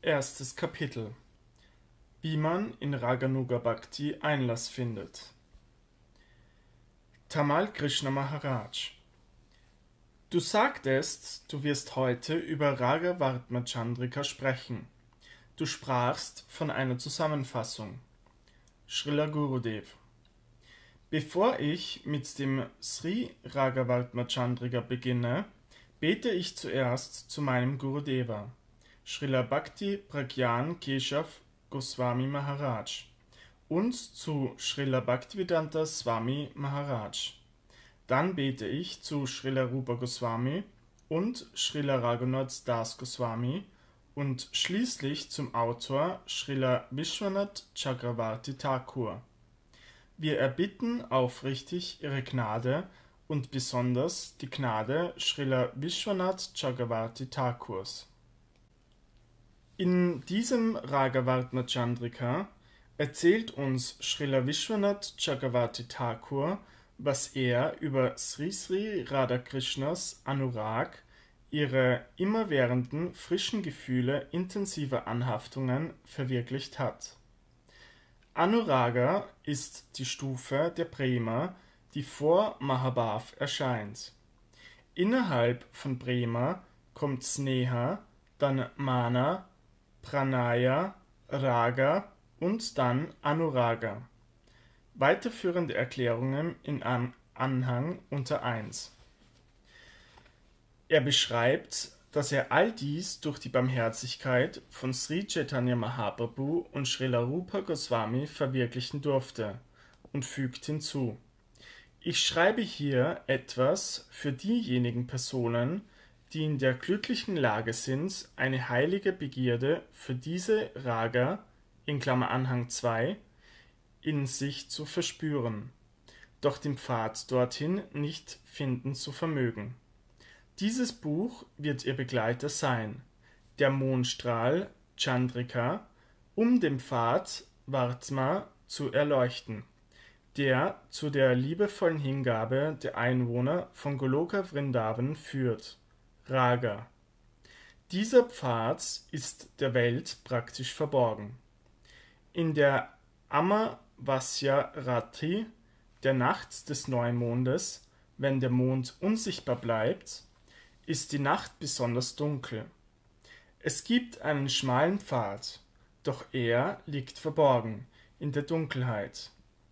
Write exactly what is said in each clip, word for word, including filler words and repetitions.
Erstes Kapitel: Wie man in Raganuga Bhakti Einlass findet. Tamal Krishna Maharaj: Du sagtest, du wirst heute über Ragavartma Chandrika sprechen. Du sprachst von einer Zusammenfassung. Srila Gurudev: Bevor ich mit dem Sri Ragavartma Chandrika beginne, bete ich zuerst zu meinem Gurudeva, Srila Bhakti Pragyan Keshav Goswami Maharaj, und zu Srila Bhaktivedanta Swami Maharaj. Dann bete ich zu Srila Rupa Goswami und Srila Raghunath Das Goswami und schließlich zum Autor Srila Vishwanath Chakravarti Thakur. Wir erbitten aufrichtig Ihre Gnade und besonders die Gnade Srila Vishwanath Chakravarti Thakurs. In diesem Ragavartma Chandrika erzählt uns Srila Vishwanath Chakravarti Thakur, was er über Sri Sri Radhakrishnas Anurag, ihre immerwährenden frischen Gefühle intensiver Anhaftungen, verwirklicht hat. Anuraga ist die Stufe der Prema, die vor Mahabhav erscheint. Innerhalb von Prema kommt Sneha, dann Mana, Pranaya, Raga und dann Anuraga. Weiterführende Erklärungen in Anhang unter eins. Er beschreibt, dass er all dies durch die Barmherzigkeit von Sri Chaitanya Mahaprabhu und Srila Rupa Goswami verwirklichen durfte, und fügt hinzu: Ich schreibe hier etwas für diejenigen Personen, die in der glücklichen Lage sind, eine heilige Begierde für diese Raga in Klammer Anhang zwei in sich zu verspüren, doch den Pfad dorthin nicht finden zu vermögen. Dieses Buch wird ihr Begleiter sein, der Mondstrahl Chandrika, um den Pfad Vartma zu erleuchten, der zu der liebevollen Hingabe der Einwohner von Goloka Vrindavan führt. Raga. Dieser Pfad ist der Welt praktisch verborgen. In der Amavasya Ratri, der Nacht des Neumondes, wenn der Mond unsichtbar bleibt, ist die Nacht besonders dunkel. Es gibt einen schmalen Pfad, doch er liegt verborgen in der Dunkelheit.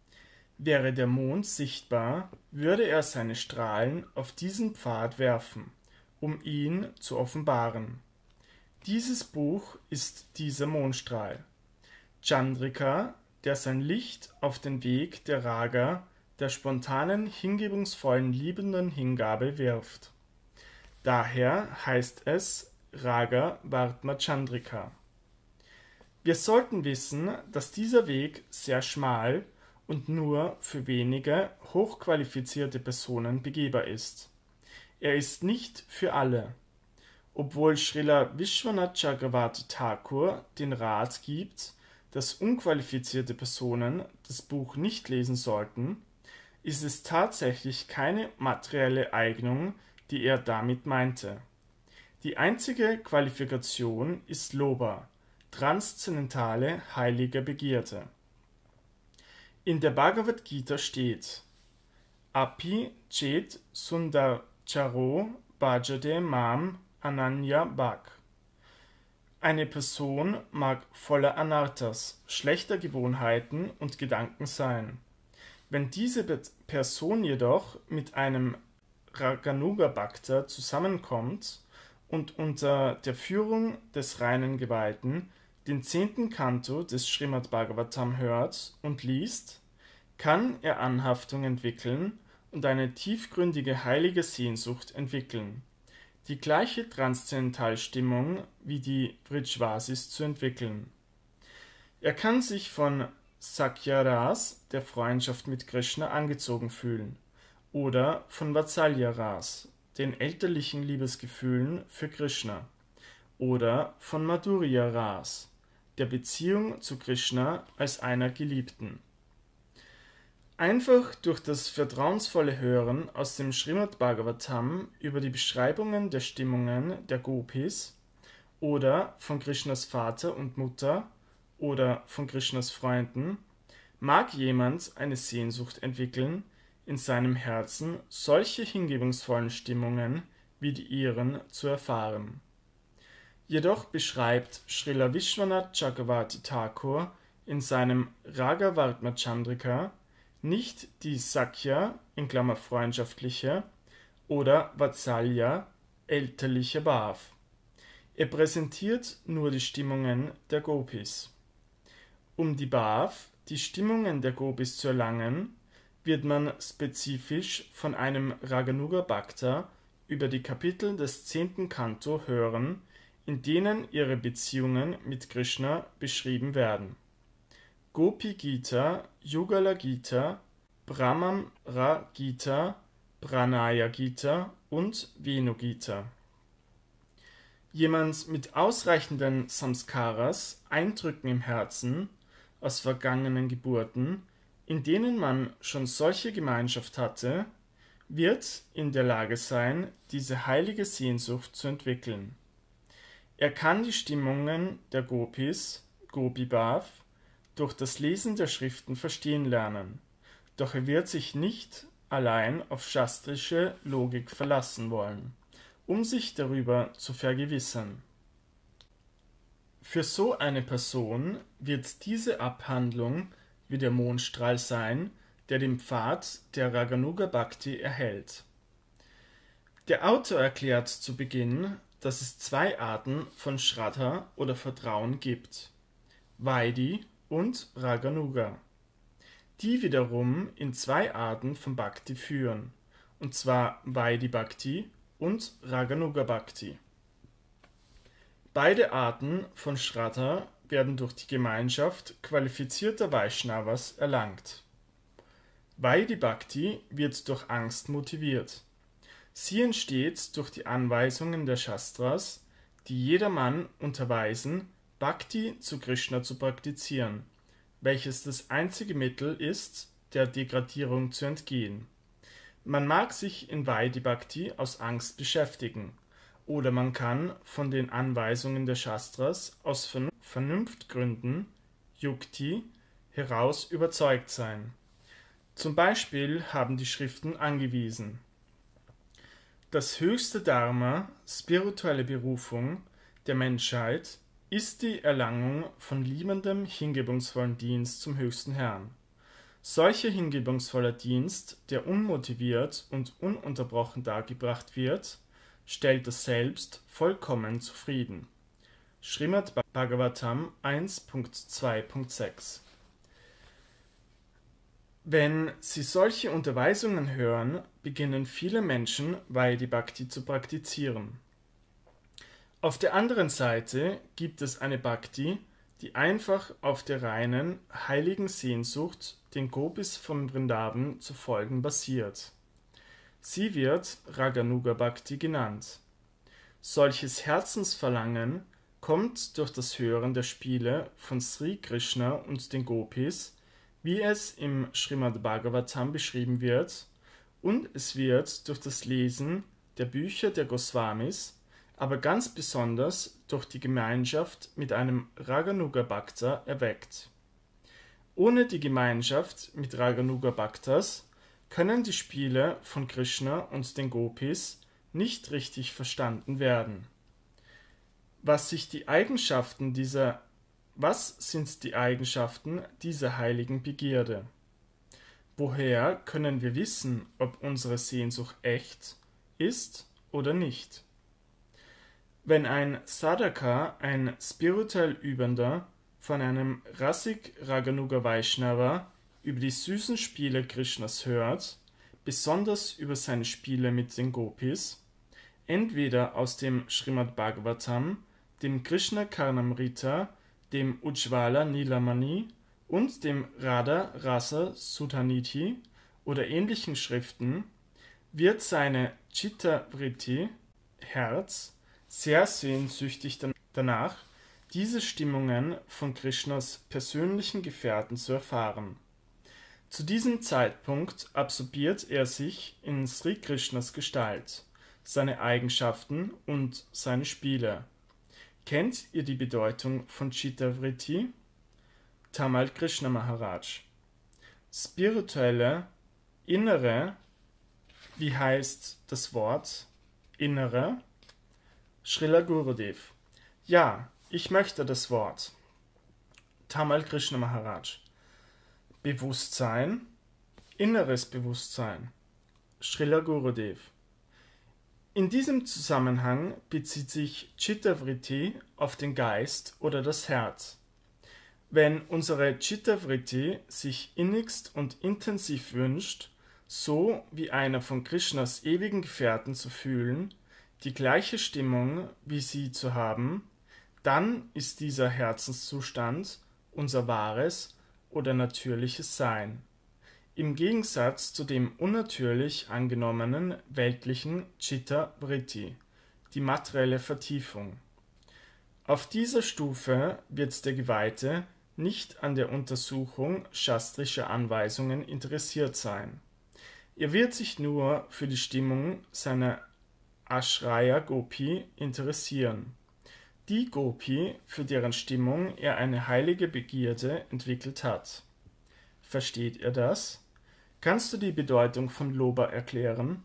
Wäre der Mond sichtbar, würde er seine Strahlen auf diesen Pfad werfen, um ihn zu offenbaren. Dieses Buch ist dieser Mondstrahl, Chandrika, der sein Licht auf den Weg der Raga, der spontanen, hingebungsvollen, liebenden Hingabe wirft. Daher heißt es Ragavartma Chandrika. Wir sollten wissen, dass dieser Weg sehr schmal und nur für wenige hochqualifizierte Personen begehbar ist. Er ist nicht für alle. Obwohl Srila Vishwanath Chakravarti Thakur den Rat gibt, dass unqualifizierte Personen das Buch nicht lesen sollten, ist es tatsächlich keine materielle Eignung, die er damit meinte. Die einzige Qualifikation ist Loba, transzendentale heilige Begierde. In der Bhagavad Gita steht: Api chet sundar Charo bhajate mam ananya bhak. Eine Person mag voller Anarthas, schlechter Gewohnheiten und Gedanken sein. Wenn diese Person jedoch mit einem Raganuga Bhakta zusammenkommt und unter der Führung des reinen Geweihten den zehnten Kanto des Srimad Bhagavatam hört und liest, kann er Anhaftung entwickeln und eine tiefgründige heilige Sehnsucht entwickeln, die gleiche Transzendentalstimmung wie die Vrijvasis zu entwickeln. Er kann sich von Sakhya Ras, der Freundschaft mit Krishna, angezogen fühlen, oder von Vatsalya Ras, den elterlichen Liebesgefühlen für Krishna, oder von Madhurya Ras, der Beziehung zu Krishna als einer Geliebten. Einfach durch das vertrauensvolle Hören aus dem Srimad Bhagavatam über die Beschreibungen der Stimmungen der Gopis oder von Krishnas Vater und Mutter oder von Krishnas Freunden, mag jemand eine Sehnsucht entwickeln, in seinem Herzen solche hingebungsvollen Stimmungen wie die ihren zu erfahren. Jedoch beschreibt Srila Vishwanath Chakravarti Thakur in seinem Ragavartma Chandrika nicht die Sakhya in Klammer freundschaftliche oder Vatsalya elterliche Bhav. Er präsentiert nur die Stimmungen der Gopis. Um die Bhav, die Stimmungen der Gopis zu erlangen, wird man spezifisch von einem Raganuga Bhakta über die Kapitel des zehnten Canto hören, in denen ihre Beziehungen mit Krishna beschrieben werden. Gopi Gita, Yugala Gita, Brahmamra Gita, Pranaya Gita und Venu Gita. Jemand mit ausreichenden Samskaras, Eindrücken im Herzen aus vergangenen Geburten, in denen man schon solche Gemeinschaft hatte, wird in der Lage sein, diese heilige Sehnsucht zu entwickeln. Er kann die Stimmungen der Gopis, Gopi Bhav, durch das Lesen der Schriften verstehen lernen, doch er wird sich nicht allein auf shastrische Logik verlassen wollen, um sich darüber zu vergewissern. Für so eine Person wird diese Abhandlung wie der Mondstrahl sein, der den Pfad der Raganuga Bhakti erhält. Der Autor erklärt zu Beginn, dass es zwei Arten von Shraddha oder Vertrauen gibt: Vaidhi und Raganuga, die wiederum in zwei Arten von Bhakti führen, und zwar Vaidhi Bhakti und Raganuga Bhakti. Beide Arten von Shraddha werden durch die Gemeinschaft qualifizierter Vaishnavas erlangt. Vaidhi Bhakti wird durch Angst motiviert. Sie entsteht durch die Anweisungen der Shastras, die jedermann unterweisen, Bhakti zu Krishna zu praktizieren, welches das einzige Mittel ist, der Degradierung zu entgehen. Man mag sich in Vaidhi Bhakti aus Angst beschäftigen, oder man kann von den Anweisungen der Shastras aus Vernunftgründen, Yukti, heraus überzeugt sein. Zum Beispiel haben die Schriften angewiesen: Das höchste Dharma, spirituelle Berufung der Menschheit, ist die Erlangung von liebendem, hingebungsvollen Dienst zum höchsten Herrn. Solcher hingebungsvoller Dienst, der unmotiviert und ununterbrochen dargebracht wird, stellt das Selbst vollkommen zufrieden. Srimad Bhagavatam eins Punkt zwei Punkt sechs. Wenn sie solche Unterweisungen hören, beginnen viele Menschen Vaidhi Bhakti zu praktizieren. Auf der anderen Seite gibt es eine Bhakti, die einfach auf der reinen, heiligen Sehnsucht, den Gopis vom Vrindavan zu folgen, basiert. Sie wird Raganuga Bhakti genannt. Solches Herzensverlangen kommt durch das Hören der Spiele von Sri Krishna und den Gopis, wie es im Srimad Bhagavatam beschrieben wird, und es wird durch das Lesen der Bücher der Goswamis, aber ganz besonders durch die Gemeinschaft mit einem Raganuga Bhakta erweckt. Ohne die Gemeinschaft mit Raganuga Bhaktas können die Spiele von Krishna und den Gopis nicht richtig verstanden werden. Was sich die Eigenschaften dieser Was sind die Eigenschaften dieser heiligen Begierde? Woher können wir wissen, ob unsere Sehnsucht echt ist oder nicht? Wenn ein Sadhaka, ein spirituell Übender, von einem Rasik Raganuga Vaishnava über die süßen Spiele Krishnas hört, besonders über seine Spiele mit den Gopis, entweder aus dem Srimad Bhagavatam, dem Krishna Karnamrita, dem Ujjvala Nilamani und dem Radha Rasa Sudhanidhi oder ähnlichen Schriften, wird seine Chitta Vritti, Herz, sehr sehnsüchtig danach, diese Stimmungen von Krishnas persönlichen Gefährten zu erfahren. Zu diesem Zeitpunkt absorbiert er sich in Sri Krishnas Gestalt, seine Eigenschaften und seine Spiele. Kennt ihr die Bedeutung von Chitta-Vritti? Tamal Krishna Maharaj. Spirituelle, innere, wie heißt das Wort innere? Srila Gurudev. Ja, ich möchte das Wort. Tamal Krishna Maharaj. Bewusstsein, inneres Bewusstsein. Srila Gurudev. In diesem Zusammenhang bezieht sich Chitta-Vritti auf den Geist oder das Herz. Wenn unsere Chitta-Vritti sich innigst und intensiv wünscht, so wie einer von Krishnas ewigen Gefährten zu fühlen, die gleiche Stimmung wie sie zu haben, dann ist dieser Herzenszustand unser wahres oder natürliches Sein. Im Gegensatz zu dem unnatürlich angenommenen weltlichen Chitta-Vritti, die materielle Vertiefung. Auf dieser Stufe wird der Geweihte nicht an der Untersuchung shastrischer Anweisungen interessiert sein. Er wird sich nur für die Stimmung seiner Ashraya Gopi interessieren. Die Gopi, für deren Stimmung er eine heilige Begierde entwickelt hat. Versteht ihr das? Kannst du die Bedeutung von Loba erklären?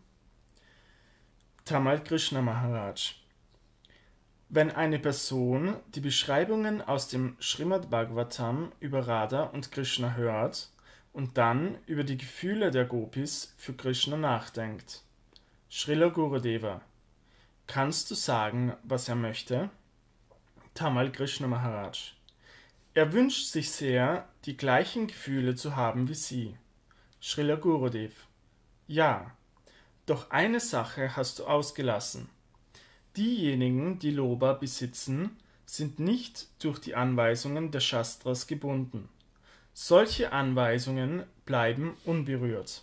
Tamal Krishna Maharaj. Wenn eine Person die Beschreibungen aus dem Srimad Bhagavatam über Radha und Krishna hört und dann über die Gefühle der Gopis für Krishna nachdenkt. Srila Gurudeva. Kannst du sagen, was er möchte? Tamal Krishna Maharaj. Er wünscht sich sehr, die gleichen Gefühle zu haben wie sie. Srila Gurudev. Ja, doch eine Sache hast du ausgelassen. Diejenigen, die Loba besitzen, sind nicht durch die Anweisungen der Shastras gebunden. Solche Anweisungen bleiben unberührt.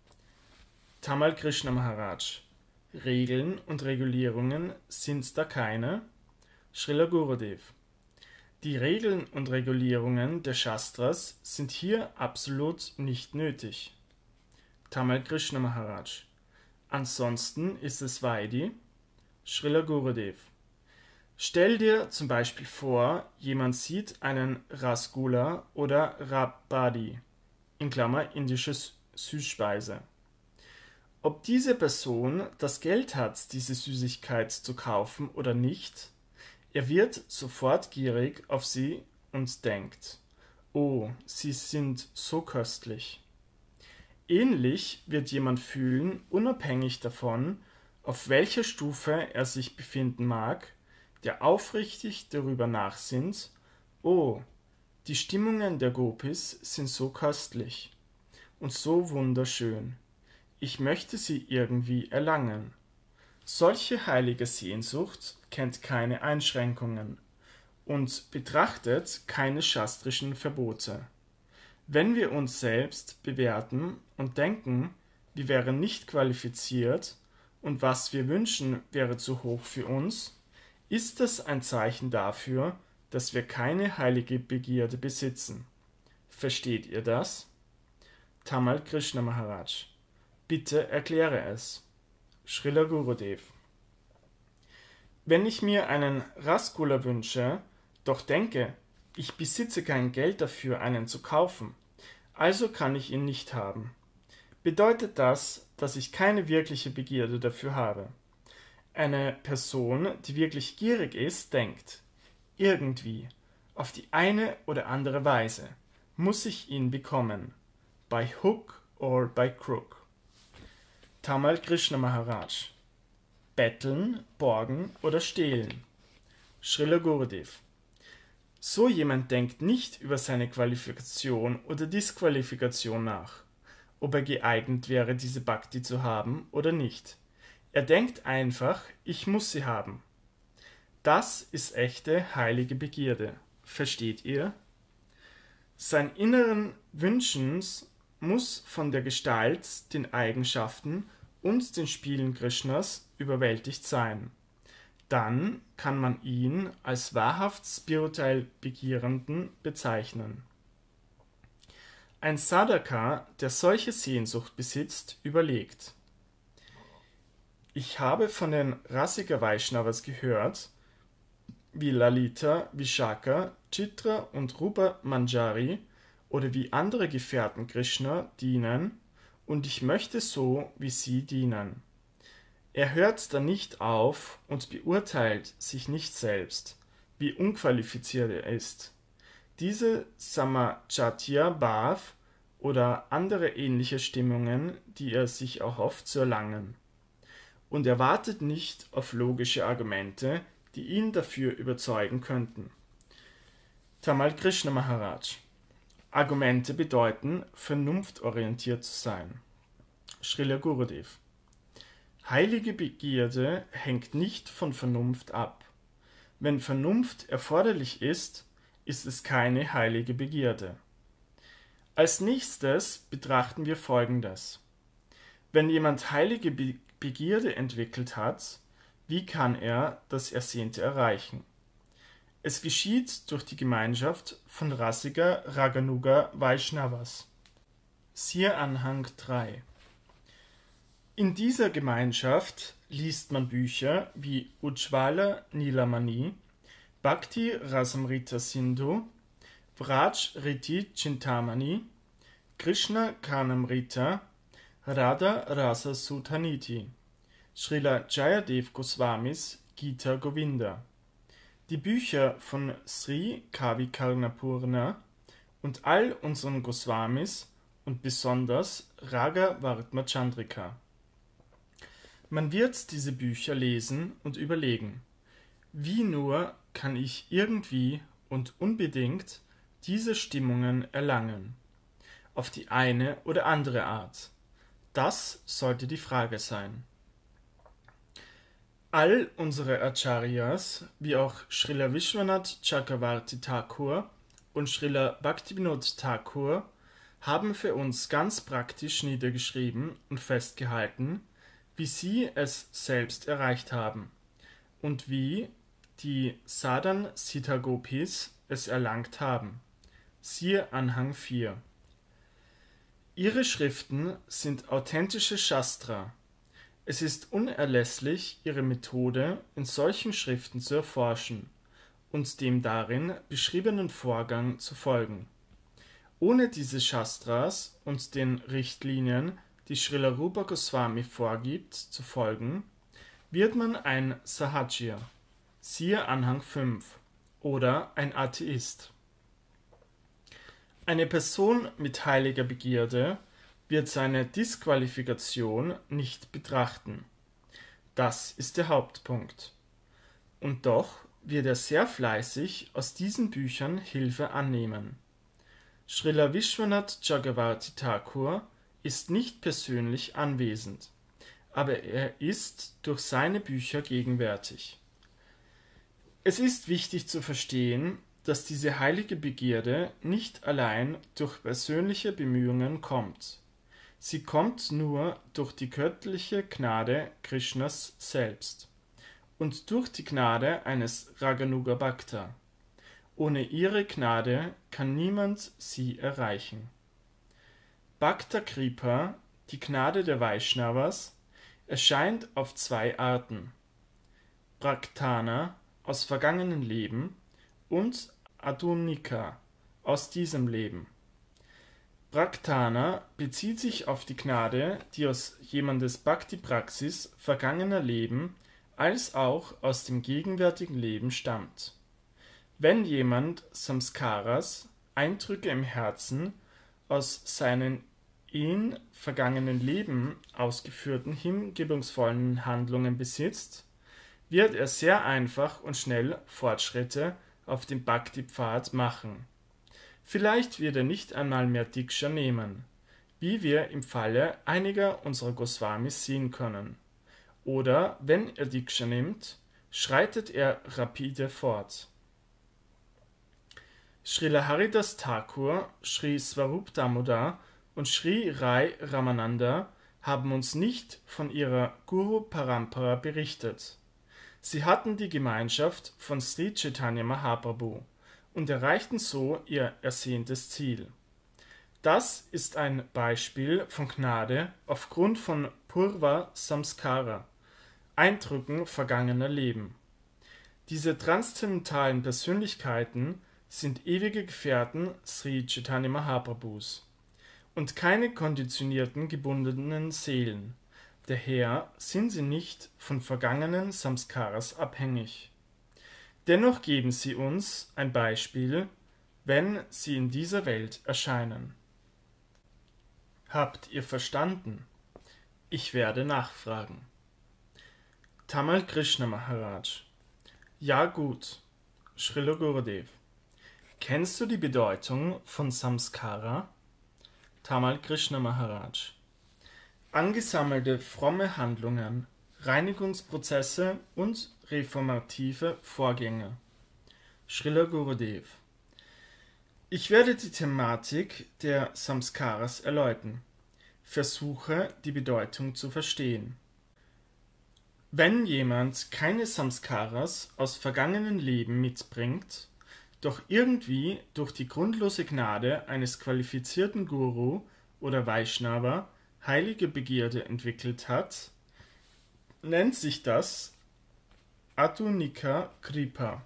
Tamal Krishna Maharaj. Regeln und Regulierungen sind da keine? Srila Gurudev. Die Regeln und Regulierungen der Shastras sind hier absolut nicht nötig. Tamal Krishna Maharaj. Ansonsten ist es Vaidhi. Srila Gurudev. Stell dir zum Beispiel vor, jemand sieht einen Rasgula oder Rabadi, in Klammer indische Süßspeise. Ob diese Person das Geld hat, diese Süßigkeit zu kaufen oder nicht, er wird sofort gierig auf sie und denkt, oh, sie sind so köstlich. Ähnlich wird jemand fühlen, unabhängig davon, auf welcher Stufe er sich befinden mag, der aufrichtig darüber nachsinnt, oh, die Stimmungen der Gopis sind so köstlich und so wunderschön. Ich möchte sie irgendwie erlangen. Solche heilige Sehnsucht kennt keine Einschränkungen und betrachtet keine shastrischen Verbote. Wenn wir uns selbst bewerten und denken, wir wären nicht qualifiziert und was wir wünschen wäre zu hoch für uns, ist das ein Zeichen dafür, dass wir keine heilige Begierde besitzen. Versteht ihr das? Tamal Krishna Maharaj. Bitte erkläre es. Srila Gurudev. Wenn ich mir einen Rasgula wünsche, doch denke, ich besitze kein Geld dafür, einen zu kaufen, also kann ich ihn nicht haben. Bedeutet das, dass ich keine wirkliche Begierde dafür habe? Eine Person, die wirklich gierig ist, denkt, irgendwie, auf die eine oder andere Weise, muss ich ihn bekommen, by hook or by crook. Tamal Krishna Maharaj. Betteln, borgen oder stehlen. Srila Gurudev. So jemand denkt nicht über seine Qualifikation oder Disqualifikation nach, ob er geeignet wäre, diese Bhakti zu haben oder nicht. Er denkt einfach, ich muss sie haben. Das ist echte heilige Begierde. Versteht ihr? Sein inneren Wünschens muss von der Gestalt, den Eigenschaften und den Spielen Krishnas überwältigt sein. Dann kann man ihn als wahrhaft spirituell Begierenden bezeichnen. Ein Sadhaka, der solche Sehnsucht besitzt, überlegt: Ich habe von den Rasika Vaishnavas gehört, wie Lalita, Vishaka, Chitra und Rupa Manjari oder wie andere Gefährten Krishna dienen, und ich möchte so wie sie dienen. Er hört dann nicht auf und beurteilt sich nicht selbst, wie unqualifiziert er ist. Diese Samajatya Bhav oder andere ähnliche Stimmungen, die er sich erhofft zu erlangen. Und er wartet nicht auf logische Argumente, die ihn dafür überzeugen könnten. Tamal Krishna Maharaj. Argumente bedeuten, vernunftorientiert zu sein. Srila Gurudev. Heilige Begierde hängt nicht von Vernunft ab. Wenn Vernunft erforderlich ist, ist es keine heilige Begierde. Als nächstes betrachten wir Folgendes. Wenn jemand heilige Be- Begierde entwickelt hat, wie kann er das Ersehnte erreichen? Es geschieht durch die Gemeinschaft von Rasika Raganuga Vaishnavas. Siehe Anhang drei. In dieser Gemeinschaft liest man Bücher wie Ujjvala Nilamani, Bhakti Rasamrita Sindhu, Vraj Riti Chintamani, Krishna Karnamrita, Radha Rasa Suthaniti, Srila Jayadev Goswamis Gita Govinda. Die Bücher von Sri Kavi Karnapurna und all unseren Goswamis und besonders Raga Vartma Chandrika. Man wird diese Bücher lesen und überlegen, wie nur kann ich irgendwie und unbedingt diese Stimmungen erlangen, auf die eine oder andere Art. Das sollte die Frage sein. All unsere Acharyas, wie auch Srila Vishwanath Chakravarti Thakur und Srila Bhaktivinoda Thakur, haben für uns ganz praktisch niedergeschrieben und festgehalten, wie sie es selbst erreicht haben und wie die Sadhan Siddha Gopis es erlangt haben. Siehe Anhang vier. Ihre Schriften sind authentische Shastra. Es ist unerlässlich, ihre Methode in solchen Schriften zu erforschen und dem darin beschriebenen Vorgang zu folgen. Ohne diese Shastras und den Richtlinien, die Srila Rupa Goswami vorgibt, zu folgen, wird man ein Sahajya, siehe Anhang fünf, oder ein Atheist. Eine Person mit heiliger Begierde wird seine Disqualifikation nicht betrachten. Das ist der Hauptpunkt. Und doch wird er sehr fleißig aus diesen Büchern Hilfe annehmen. Srila Vishwanath Chakravarti Thakur ist nicht persönlich anwesend, aber er ist durch seine Bücher gegenwärtig. Es ist wichtig zu verstehen, dass diese heilige Begierde nicht allein durch persönliche Bemühungen kommt. Sie kommt nur durch die göttliche Gnade Krishnas selbst und durch die Gnade eines Raganuga Bhakta. Ohne ihre Gnade kann niemand sie erreichen. Bhakta Kripa, die Gnade der Vaishnavas, erscheint auf zwei Arten: Praktana aus vergangenen Leben und Adumnika aus diesem Leben. Praktana bezieht sich auf die Gnade, die aus jemandes Bhakti-Praxis vergangener Leben als auch aus dem gegenwärtigen Leben stammt. Wenn jemand Samskaras, Eindrücke im Herzen, aus seinen in vergangenen Leben ausgeführten hingebungsvollen Handlungen besitzt, wird er sehr einfach und schnell Fortschritte auf dem Bhakti-Pfad machen. Vielleicht wird er nicht einmal mehr Diksha nehmen, wie wir im Falle einiger unserer Goswamis sehen können. Oder wenn er Diksha nimmt, schreitet er rapide fort. Srila Haridas Thakur, Sri Swarup Damodar und Sri Rai Ramananda haben uns nicht von ihrer Guru Parampara berichtet. Sie hatten die Gemeinschaft von Sri Chaitanya Mahaprabhu und erreichten so ihr ersehntes Ziel. Das ist ein Beispiel von Gnade aufgrund von Purva Samskara, Eindrücken vergangener Leben. Diese transzendentalen Persönlichkeiten sind ewige Gefährten Sri Chaitanya Mahaprabhus und keine konditionierten, gebundenen Seelen. Daher sind sie nicht von vergangenen Samskaras abhängig. Dennoch geben sie uns ein Beispiel, wenn sie in dieser Welt erscheinen. Habt ihr verstanden? Ich werde nachfragen. Tamal Krishna Maharaj. Ja gut, Srila Gurudev. Kennst du die Bedeutung von Samskara? Tamal Krishna Maharaj. Angesammelte fromme Handlungen, Reinigungsprozesse und reformative Vorgänge. Srila Gurudev. Ich werde die Thematik der Samskaras erläutern. Versuche, die Bedeutung zu verstehen. Wenn jemand keine Samskaras aus vergangenen Leben mitbringt, doch irgendwie durch die grundlose Gnade eines qualifizierten Guru oder Vaishnava heilige Begierde entwickelt hat, nennt sich das Adhunika Kripa.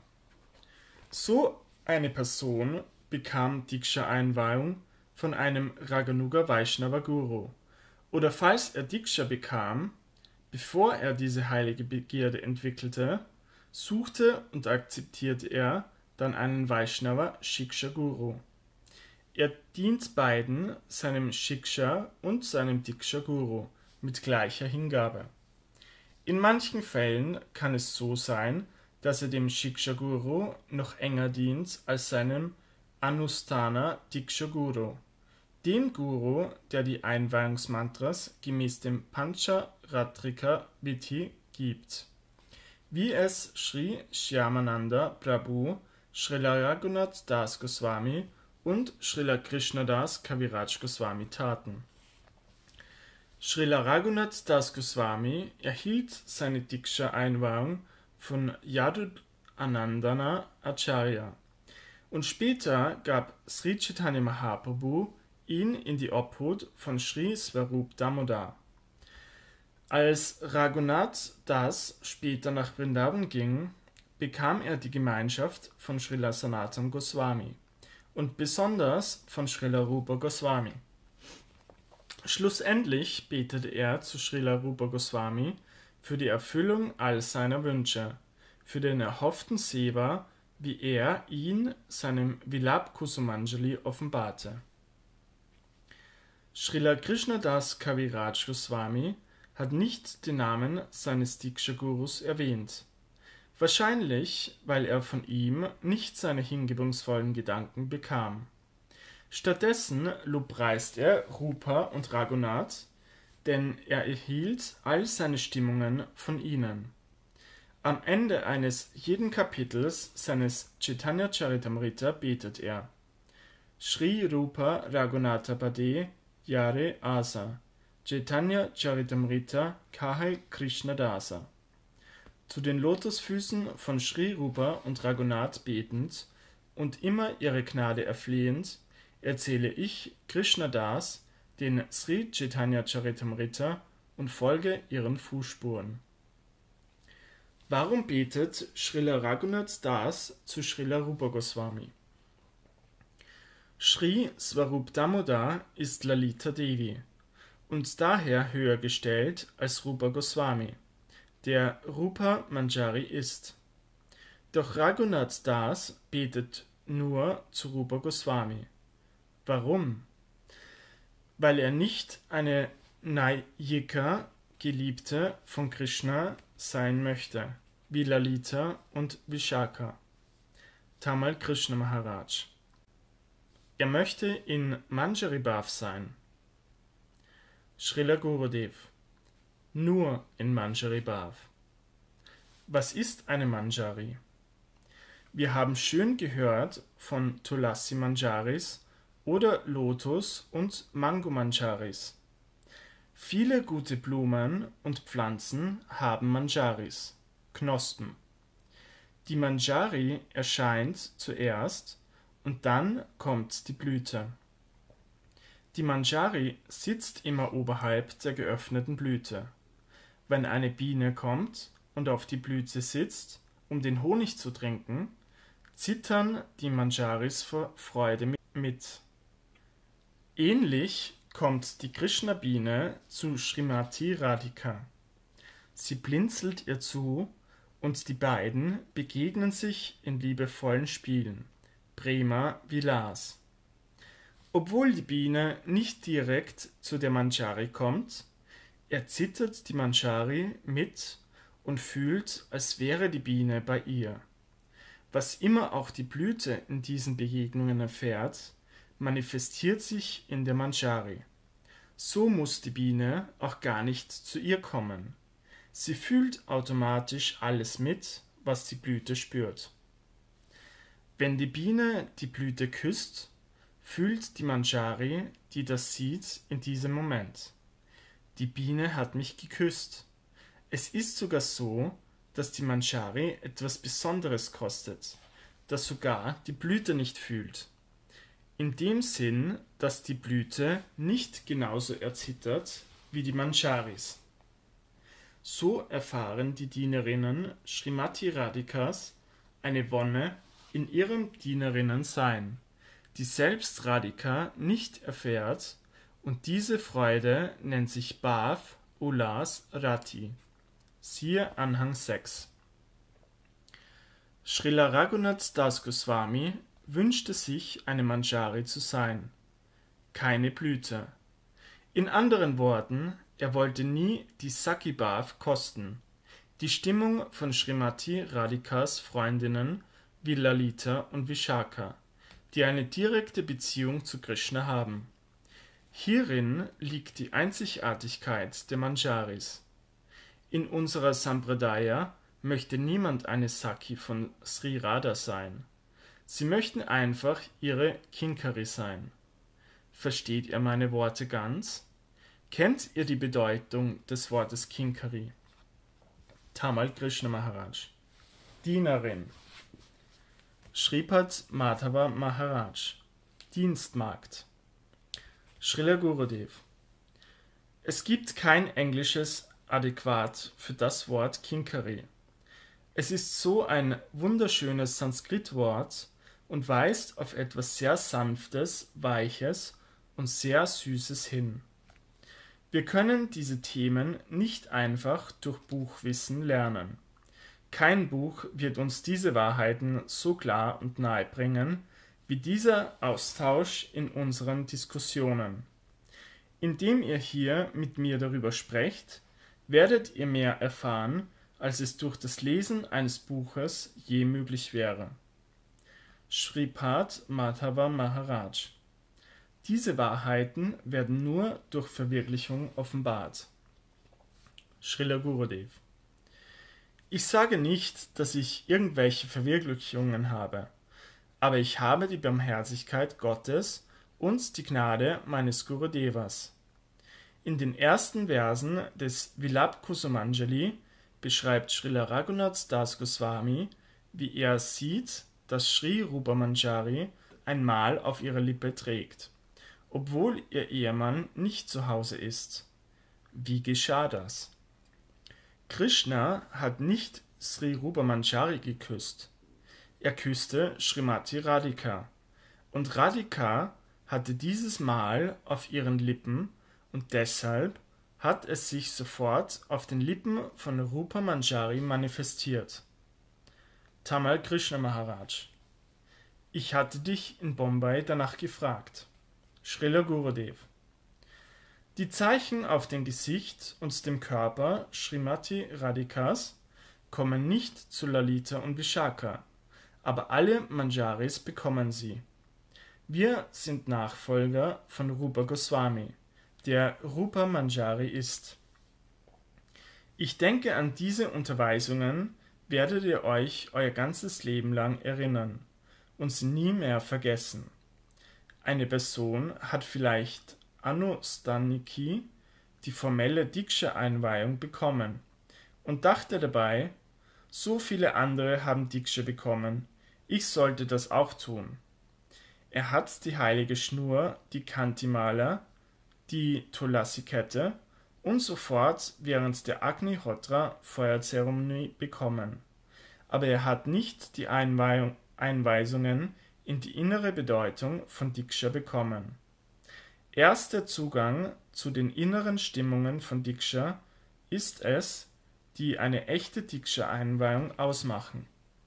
So eine Person bekam Diksha-Einweihung von einem Raganuga Vaishnava Guru. Oder falls er Diksha bekam, bevor er diese heilige Begierde entwickelte, suchte und akzeptierte er dann einen Vaishnava Shiksha Guru. Er dient beiden, seinem Shiksha und seinem Diksha Guru, mit gleicher Hingabe. In manchen Fällen kann es so sein, dass er dem Shiksha Guru noch enger dient als seinem Anusthana Diksha Guru, dem Guru, der die Einweihungsmantras gemäß dem Pancharatrika Vidhi gibt, wie es Sri Shyamananda Prabhu, Srila Raghunath Das Goswami und Srila Krishnadas Kaviraj Goswami taten. Srila Raghunath Das Goswami erhielt seine Diksha-Einweihung von Yadunanandana Acharya und später gab Sri Chaitanya Mahaprabhu ihn in die Obhut von Sri Swarup Damodar. Als Raghunath Das später nach Vrindavan ging, bekam er die Gemeinschaft von Srila Sanatana Goswami und besonders von Srila Rupa Goswami. Schlussendlich betete er zu Srila Rupa Goswami für die Erfüllung all seiner Wünsche, für den erhofften Seva, wie er ihn seinem Vilap Kusumanjali offenbarte. Srila Krishnadas Kaviraj Goswami hat nicht den Namen seines Diksha-Gurus erwähnt, wahrscheinlich, weil er von ihm nicht seine hingebungsvollen Gedanken bekam. Stattdessen lobpreist er Rupa und Raghunath, denn er erhielt all seine Stimmungen von ihnen. Am Ende eines jeden Kapitels seines Chaitanya Charitamrita betet er: Sri Rupa Raghunatha Pade Yare Asa Chaitanya Charitamrita Kahai Krishna Dasa. Zu den Lotusfüßen von Sri Rupa und Raghunath betend und immer ihre Gnade erflehend, erzähle ich Krishna Das den Sri Chaitanya Charitamrita und folge ihren Fußspuren. Warum betet Srila Raghunath Das zu Srila Rupa Goswami? Sri Swarup Damodar ist Lalita Devi und daher höher gestellt als Rupa Goswami, der Rupa Manjari ist. Doch Raghunath Das betet nur zu Rupa Goswami. Warum? Weil er nicht eine Nayika, Geliebte von Krishna, sein möchte, wie Lalita und Vishaka. Tamal Krishna Maharaj. Er möchte in Manjari Bhav sein. Srila Gurudev. Nur in Manjari Bhav. Was ist eine Manjari? Wir haben schön gehört von Tulasi Manjaris oder Lotus- und Mango-Manjaris. Viele gute Blumen und Pflanzen haben Manjaris, Knospen. Die Manjari erscheint zuerst und dann kommt die Blüte. Die Manjari sitzt immer oberhalb der geöffneten Blüte. Wenn eine Biene kommt und auf die Blüte sitzt um den Honig zu trinken, zittern die Manjaris vor Freude mit. Ähnlich kommt die Krishna-Biene zu Srimati Radhika. Sie blinzelt ihr zu und die beiden begegnen sich in liebevollen Spielen. Prema Vilas. Obwohl die Biene nicht direkt zu der Manjari kommt, erzittert die Manjari mit und fühlt, als wäre die Biene bei ihr. Was immer auch die Blüte in diesen Begegnungen erfährt, manifestiert sich in der Manjari. So muss die Biene auch gar nicht zu ihr kommen. Sie fühlt automatisch alles mit, was die Blüte spürt. Wenn die Biene die Blüte küsst, fühlt die Manjari, die das sieht, in diesem Moment: Die Biene hat mich geküsst. Es ist sogar so, dass die Manjari etwas Besonderes kostet, das sogar die Blüte nicht fühlt. In dem Sinn, dass die Blüte nicht genauso erzittert wie die Manjaris. So erfahren die Dienerinnen Srimati Radhikas eine Wonne in ihrem Dienerinnensein, die selbst Radhika nicht erfährt, und diese Freude nennt sich Bhav Ulas Rati. Siehe Anhang sechs. Srila Raghunath Das Goswami wünschte sich, eine Manjari zu sein, keine Blüte. In anderen Worten, er wollte nie die Sakhi Bhav kosten, die Stimmung von Srimati Radhikas Freundinnen wie Lalita und Vishaka, die eine direkte Beziehung zu Krishna haben. Hierin liegt die Einzigartigkeit der Manjaris. In unserer Sampradaya möchte niemand eine Sakhi von Sri Radha sein. Sie möchten einfach ihre Kinkari sein. Versteht ihr meine Worte ganz? Kennt ihr die Bedeutung des Wortes Kinkari? Tamal Krishna Maharaj. Dienerin. Shripad Madhava Maharaj. Dienstmagd. Srila Gurudev. Es gibt kein englisches Adäquat für das Wort Kinkari. Es ist so ein wunderschönes Sanskrit-Wort und weist auf etwas sehr Sanftes, Weiches und sehr Süßes hin. Wir können diese Themen nicht einfach durch Buchwissen lernen. Kein Buch wird uns diese Wahrheiten so klar und nahe bringen, wie dieser Austausch in unseren Diskussionen. Indem ihr hier mit mir darüber sprecht, werdet ihr mehr erfahren, als es durch das Lesen eines Buches je möglich wäre. Shripad Madhava Maharaj. Diese Wahrheiten werden nur durch Verwirklichung offenbart. Srila Gurudev. Ich sage nicht, dass ich irgendwelche Verwirklichungen habe, aber ich habe die Barmherzigkeit Gottes und die Gnade meines Gurudevas. In den ersten Versen des Vilap Kusumanjali beschreibt Srila Raghunath Das Goswami, wie er sieht, dass Sri Rupa Manjari ein Mal auf ihrer Lippe trägt, obwohl ihr Ehemann nicht zu Hause ist. Wie geschah das? Krishna hat nicht Sri Rupa Manjari geküsst. Er küsste Srimati Radhika, und Radhika hatte dieses Mal auf ihren Lippen, und deshalb hat es sich sofort auf den Lippen von Rupa Manjari manifestiert. Tamal Krishna Maharaj. Ich hatte dich in Bombay danach gefragt. Srila Gurudev. Die Zeichen auf dem Gesicht und dem Körper Srimati Radhikas kommen nicht zu Lalita und Vishaka, aber alle Manjaris bekommen sie. Wir sind Nachfolger von Rupa Goswami, der Rupa Manjari ist. Ich denke, an diese Unterweisungen werdet ihr euch euer ganzes Leben lang erinnern und sie nie mehr vergessen. Eine Person hat vielleicht Anustaniki, die formelle Diksha-Einweihung, bekommen und dachte dabei, so viele andere haben Diksha bekommen, ich sollte das auch tun. Er hat die heilige Schnur, die Kantimala, die Tulasi-Kette und sofort während der Agnihotra Feuerzeremonie bekommen. aber er hat nicht die Einweihung, Einweisungen in die innere Bedeutung von Diksha bekommen. Erst der Zugang zu den inneren Stimmungen von Diksha ist es, die eine echte Diksha-Einweihung ausmachen.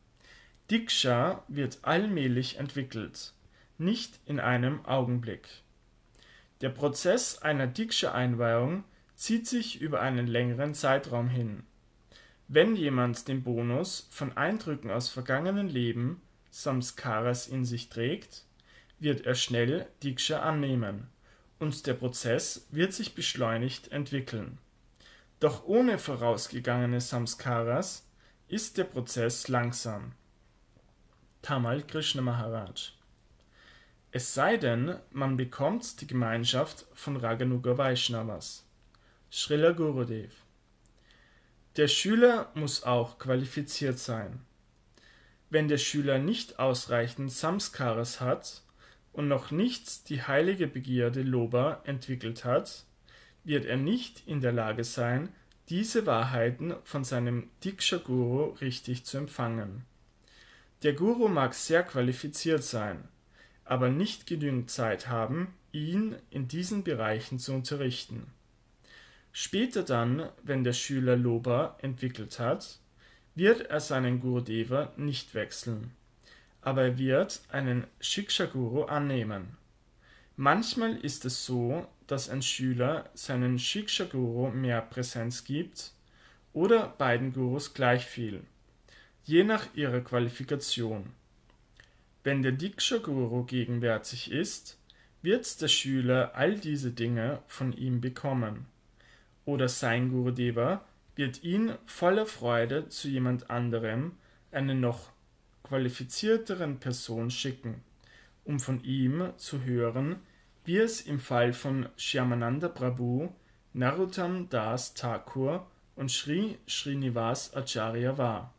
Diksha wird allmählich entwickelt, nicht in einem Augenblick. Der Prozess einer Diksha-Einweihung zieht sich über einen längeren Zeitraum hin. Wenn jemand den Bonus von Eindrücken aus vergangenen Leben, Samskaras, in sich trägt, wird er schnell Diksha annehmen und der Prozess wird sich beschleunigt entwickeln. Doch ohne vorausgegangene Samskaras ist der Prozess langsam. Tamal Krishna Maharaj. Es sei denn, man bekommt die Gemeinschaft von Raganuga Vaishnavas. Srila Gurudev. Der Schüler muss auch qualifiziert sein. Wenn der Schüler nicht ausreichend Samskaras hat und noch nicht die heilige Begierde Loba entwickelt hat, wird er nicht in der Lage sein, diese Wahrheiten von seinem Diksha-Guru richtig zu empfangen. Der Guru mag sehr qualifiziert sein, aber nicht genügend Zeit haben, ihn in diesen Bereichen zu unterrichten. Später dann, wenn der Schüler Loba entwickelt hat, wird er seinen Gurudeva nicht wechseln, aber er wird einen Shiksha-Guru annehmen. Manchmal ist es so, dass ein Schüler seinen Shiksha-Guru mehr Präsenz gibt oder beiden Gurus gleich viel, je nach ihrer Qualifikation. Wenn der Diksha-Guru gegenwärtig ist, wird der Schüler all diese Dinge von ihm bekommen. Oder sein Gurudeva wird ihn voller Freude zu jemand anderem, einer noch qualifizierteren Person schicken, um von ihm zu hören, wie es im Fall von Shyamananda Prabhu, Narottam Das Thakur und Sri Srinivas Acharya war.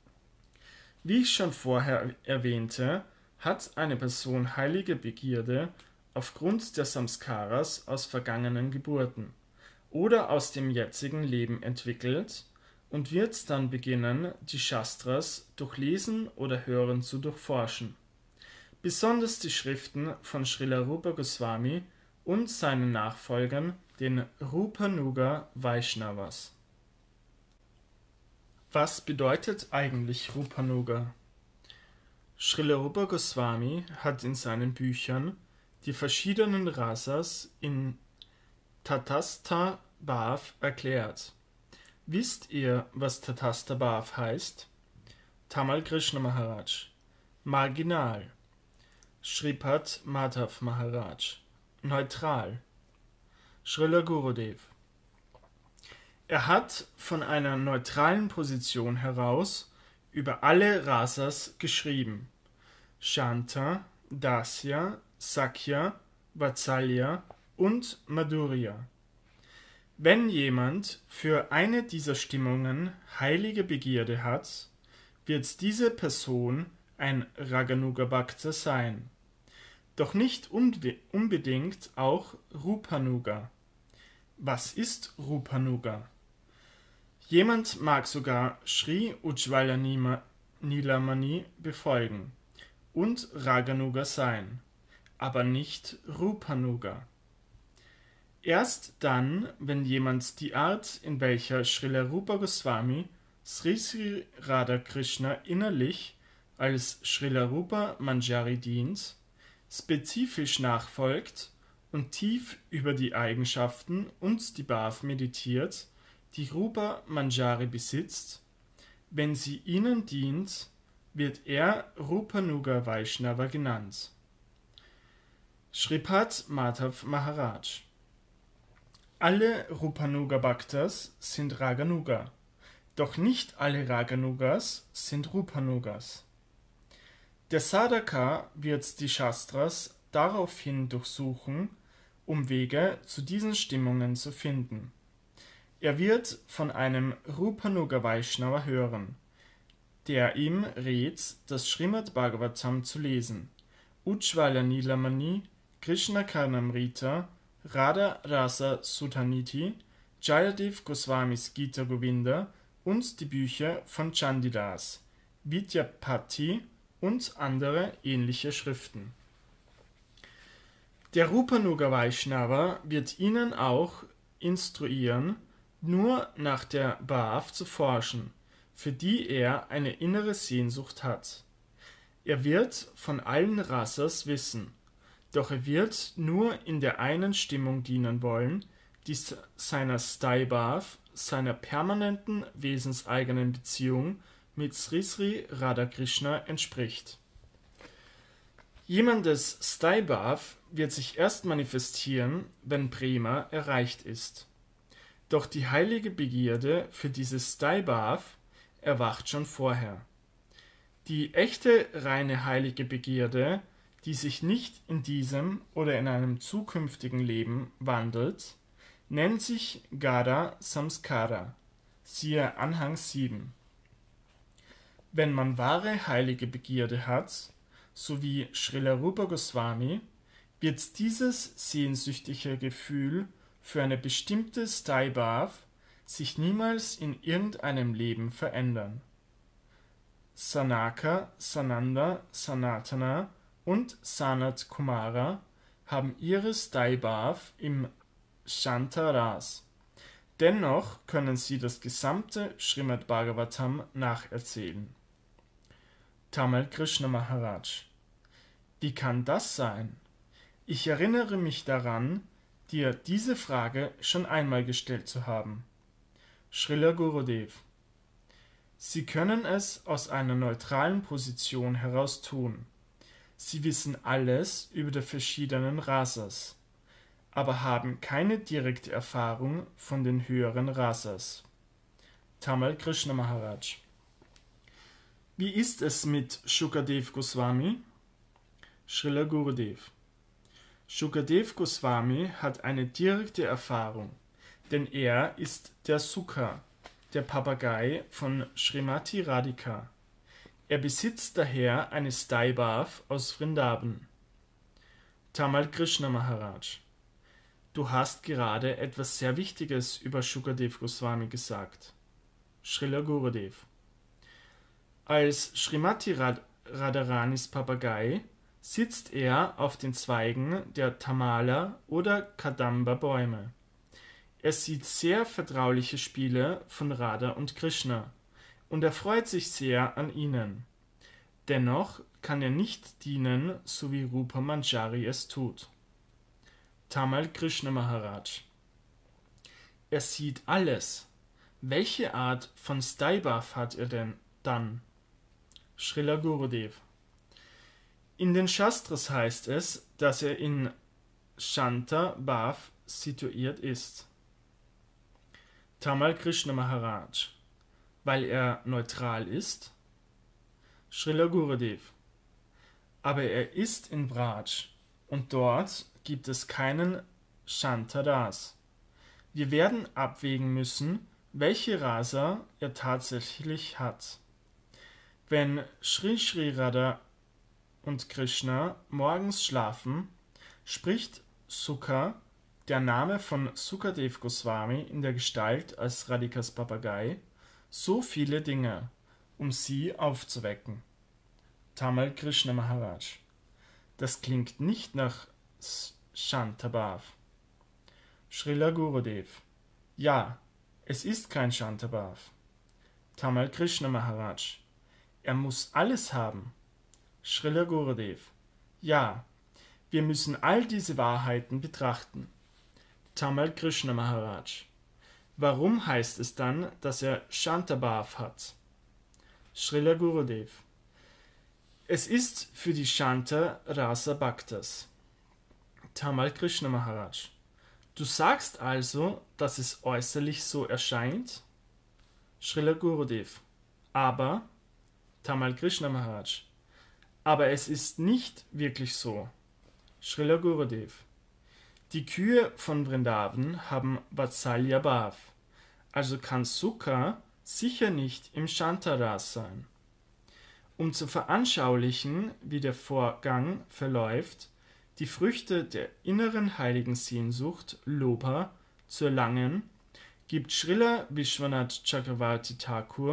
Wie ich schon vorher erwähnte, hat eine Person heilige Begierde aufgrund der Samskaras aus vergangenen Geburten oder aus dem jetzigen Leben entwickelt und wird dann beginnen, die Shastras durch Lesen oder Hören zu durchforschen. Besonders die Schriften von Srila Rupa Goswami und seinen Nachfolgern, den Rupanuga Vaishnavas. Was bedeutet eigentlich Rupanuga? Srila Rupa Goswami hat in seinen Büchern die verschiedenen Rasas in Tatastha Bhav erklärt. Wisst ihr, was Tatastha Bhav heißt? Tamal Krishna Maharaj. Marginal. Shripad Madhav Maharaj. Neutral. Srila Gurudev. Er hat von einer neutralen Position heraus über alle Rasas geschrieben. Shanta, Dasya, Sakya, Vatsalya und Madhurya. Wenn jemand für eine dieser Stimmungen heilige Begierde hat, wird diese Person ein Raganuga Bhakta sein, doch nicht unbe- unbedingt auch Rupanuga. Was ist Rupanuga? Jemand mag sogar Sri Ujjvala Nilamani befolgen und Raganuga sein, aber nicht Rupanuga. Erst dann, wenn jemand die Art, in welcher Srila Rupa Goswami Sri Sri Radhakrishna innerlich als Srila Rupa Manjari dient, spezifisch nachfolgt und tief über die Eigenschaften und die Bhav meditiert, die Rupa Manjari besitzt, wenn sie ihnen dient, wird er Rupanuga Vaishnava genannt. Shripad Madhav Maharaj. Alle Rupanuga Bhaktas sind Raganuga, doch nicht alle Raganugas sind Rupanugas. Der Sadhaka wird die Shastras daraufhin durchsuchen, um Wege zu diesen Stimmungen zu finden. Er wird von einem Rupanuga Vaishnava hören, der ihm rät, das Srimad Bhagavatam zu lesen, Ujjvala Nilamani, Krishna Karnamrita, Radha Rasa Sudhaniti, Jayadev Goswamis Gita Govinda und die Bücher von Chandidas, Vidyapati und andere ähnliche Schriften. Der Rupanuga Vaishnava wird ihnen auch instruieren, nur nach der Bhav zu forschen, für die er eine innere Sehnsucht hat. Er wird von allen Rasas wissen, doch er wird nur in der einen Stimmung dienen wollen, die seiner Sthai Bhav, seiner permanenten wesenseigenen Beziehung mit Sri Sri Radhakrishna entspricht. Jemandes Sthai Bhav wird sich erst manifestieren, wenn Prema erreicht ist. Doch die heilige Begierde für dieses Sthai Bhav erwacht schon vorher. Die echte, reine heilige Begierde, die sich nicht in diesem oder in einem zukünftigen Leben wandelt, nennt sich Gada Samskara, siehe Anhang sieben. Wenn man wahre heilige Begierde hat, so wie Srila Rupa Goswami, wird dieses sehnsüchtige Gefühl für eine bestimmte Sthai Bhav sich niemals in irgendeinem Leben verändern. Sanaka, Sananda, Sanatana und Sanat Kumara haben ihre Sthai Bhav im Shanta Ras. Dennoch können sie das gesamte Srimad Bhagavatam nacherzählen. Tamal Krishna Maharaj: Wie kann das sein? Ich erinnere mich daran, dir diese Frage schon einmal gestellt zu haben. Srila Gurudev: Sie können es aus einer neutralen Position heraus tun. Sie wissen alles über die verschiedenen Rasas, aber haben keine direkte Erfahrung von den höheren Rasas. Tamal Krishna Maharaj: Wie ist es mit Shukadev Goswami? Srila Gurudev: Shukadev Goswami hat eine direkte Erfahrung, denn er ist der Sukha, der Papagei von Srimati Radhika. Er besitzt daher eine Sthai Bhav aus Vrindavan. Tamal Krishna Maharaj: Du hast gerade etwas sehr Wichtiges über Shukadev Goswami gesagt. Srila Gurudev: Als Srimati Rad- Radharanis Papagei sitzt er auf den Zweigen der Tamala oder Kadamba Bäume. Er sieht sehr vertrauliche Spiele von Radha und Krishna und er freut sich sehr an ihnen. Dennoch kann er nicht dienen, so wie Rupa Manjari es tut. Tamal Krishna Maharaj: Er sieht alles. Welche Art von Sthai Bhav hat er denn dann? Srila Gurudev: In den Shastras heißt es, dass er in Shanta Bhav situiert ist. Tamal Krishna Maharaj: Weil er neutral ist? Srila Gurudev: Aber er ist in Braj und dort gibt es keinen Shanta Das. Wir werden abwägen müssen, welche Rasa er tatsächlich hat. Wenn Sri Sri Radha und Krishna morgens schlafen, spricht Sukha, der Name von Sukadev Goswami in der Gestalt als Radhikas Papagei, so viele Dinge, um sie aufzuwecken. Tamal Krishna Maharaj: Das klingt nicht nach Shanta Bhav. Srila Gurudev: Ja, es ist kein Shanta Bhav. Tamal Krishna Maharaj: Er muss alles haben. Srila Gurudev: Ja, wir müssen all diese Wahrheiten betrachten. Tamal Krishna Maharaj: Warum heißt es dann, dass er Shanta Bhav hat? Srila Gurudev: Es ist für die Shanta Rasa Bhaktas. Tamal Krishna Maharaj: Du sagst also, dass es äußerlich so erscheint? Srila Gurudev: Aber, Tamal Krishna Maharaj: Aber es ist nicht wirklich so. Srila Gurudev: Die Kühe von Vrindavan haben Vatsalya Bhav, also kann Sukha sicher nicht im Shantaras sein. Um zu veranschaulichen, wie der Vorgang verläuft, die Früchte der inneren heiligen Sehnsucht, Lobha, zu erlangen, gibt Srila Vishwanath Chakravarti Thakur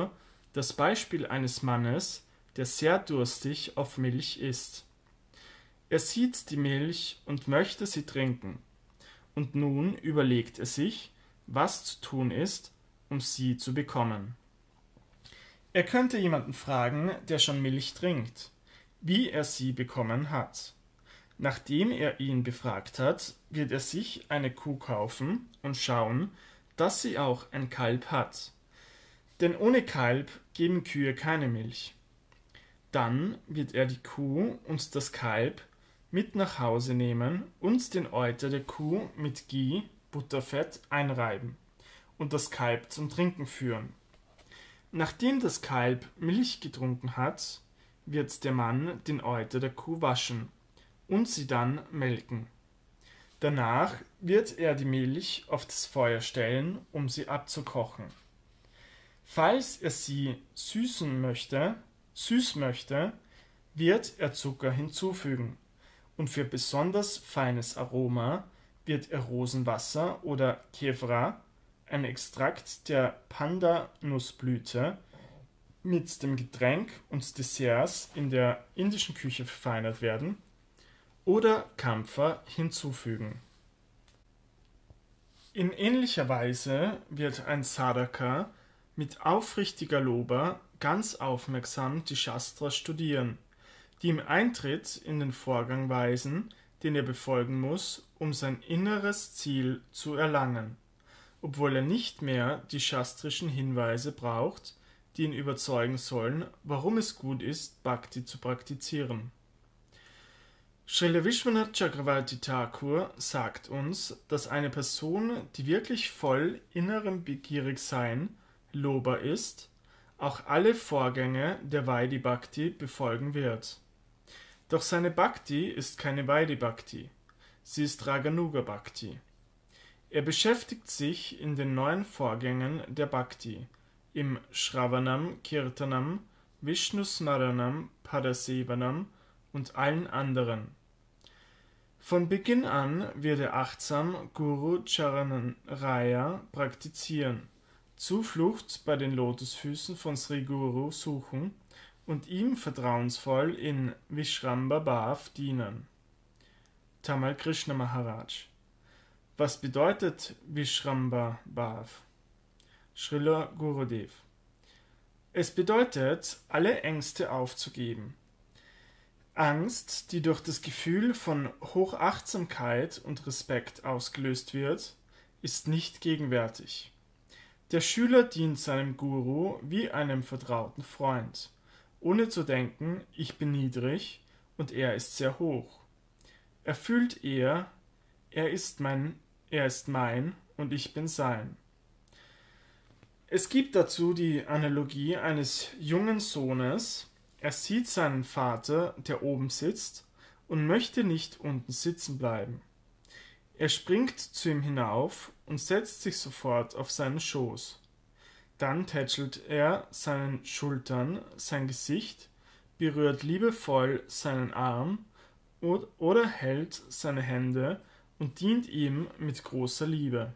das Beispiel eines Mannes, der sehr durstig auf Milch ist. Er sieht die Milch und möchte sie trinken. Und nun überlegt er sich, was zu tun ist, um sie zu bekommen. Er könnte jemanden fragen, der schon Milch trinkt, wie er sie bekommen hat. Nachdem er ihn befragt hat, wird er sich eine Kuh kaufen und schauen, dass sie auch ein Kalb hat. Denn ohne Kalb geben Kühe keine Milch. Dann wird er die Kuh und das Kalb mit nach Hause nehmen und den Euter der Kuh mit Ghee, Butterfett, einreiben und das Kalb zum Trinken führen. Nachdem das Kalb Milch getrunken hat, wird der Mann den Euter der Kuh waschen und sie dann melken. Danach wird er die Milch auf das Feuer stellen, um sie abzukochen. Falls er sie süßen möchte, süß möchte, wird er Zucker hinzufügen. Und für besonders feines Aroma wird er Rosenwasser oder Kevra, ein Extrakt der Pandanusblüte, mit dem Getränk und Desserts in der indischen Küche verfeinert werden, oder Kampfer hinzufügen. In ähnlicher Weise wird ein Sadhaka mit aufrichtiger Loba ganz aufmerksam die Shastra studieren, die ihm Eintritt in den Vorgang weisen, den er befolgen muss, um sein inneres Ziel zu erlangen, obwohl er nicht mehr die shastrischen Hinweise braucht, die ihn überzeugen sollen, warum es gut ist, Bhakti zu praktizieren. Srila Vishwanath Chakravarti Thakur sagt uns, dass eine Person, die wirklich voll innerem Begierigsein, Loba ist, auch alle Vorgänge der Vaidhi Bhakti befolgen wird. Doch seine Bhakti ist keine Vaidhi Bhakti, sie ist Raganuga Bhakti. Er beschäftigt sich in den neuen Vorgängen der Bhakti, im Shravanam, Kirtanam, Vishnu Smaranam, Padasevanam und allen anderen. Von Beginn an wird er achtsam Guru Charanaraya praktizieren, Zuflucht bei den Lotusfüßen von Sri Guru suchen und ihm vertrauensvoll in Vishramba Bhav dienen. Tamal Krishna Maharaj. Was bedeutet Vishramba Bhav? Srila Gurudev. Es bedeutet, alle Ängste aufzugeben. Angst, die durch das Gefühl von Hochachtsamkeit und Respekt ausgelöst wird, ist nicht gegenwärtig. Der Schüler dient seinem Guru wie einem vertrauten Freund, ohne zu denken, ich bin niedrig und er ist sehr hoch. Er fühlt eher, er ist mein, er ist mein und ich bin sein. Es gibt dazu die Analogie eines jungen Sohnes. Er sieht seinen Vater, der oben sitzt, und möchte nicht unten sitzen bleiben. Er springt zu ihm hinauf und setzt sich sofort auf seinen Schoß. Dann tätschelt er seinen Schultern, sein Gesicht, berührt liebevoll seinen Arm oder hält seine Hände und dient ihm mit großer Liebe.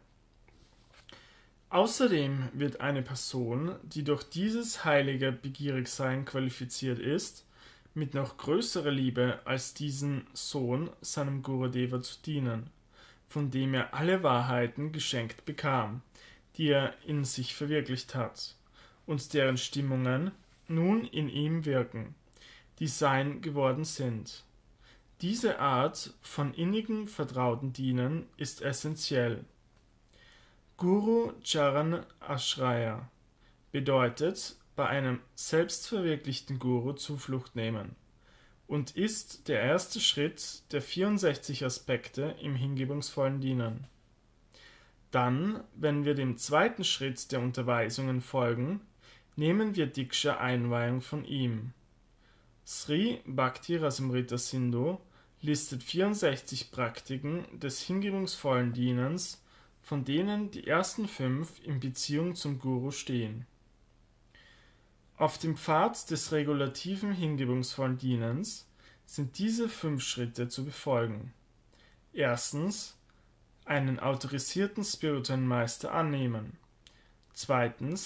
Außerdem wird eine Person, die durch dieses heilige Begierigsein qualifiziert ist, mit noch größerer Liebe als diesen Sohn seinem Gurudeva zu dienen, von dem er alle Wahrheiten geschenkt bekam, die er in sich verwirklicht hat, und deren Stimmungen nun in ihm wirken, die sein geworden sind. Diese Art von innigem vertrauten Dienen ist essentiell. Guru Charan Ashraya bedeutet bei einem selbstverwirklichten Guru Zuflucht nehmen und ist der erste Schritt der vierundsechzig Aspekte im hingebungsvollen Dienen. Dann, wenn wir dem zweiten Schritt der Unterweisungen folgen, nehmen wir Diksha Einweihung von ihm. Sri Bhakti Rasamrita Sindhu listet vierundsechzig Praktiken des hingebungsvollen Dienens, von denen die ersten fünf in Beziehung zum Guru stehen. Auf dem Pfad des regulativen hingebungsvollen Dienens sind diese fünf Schritte zu befolgen. Erstens, einen autorisierten spirituellen Meister annehmen. Zweitens,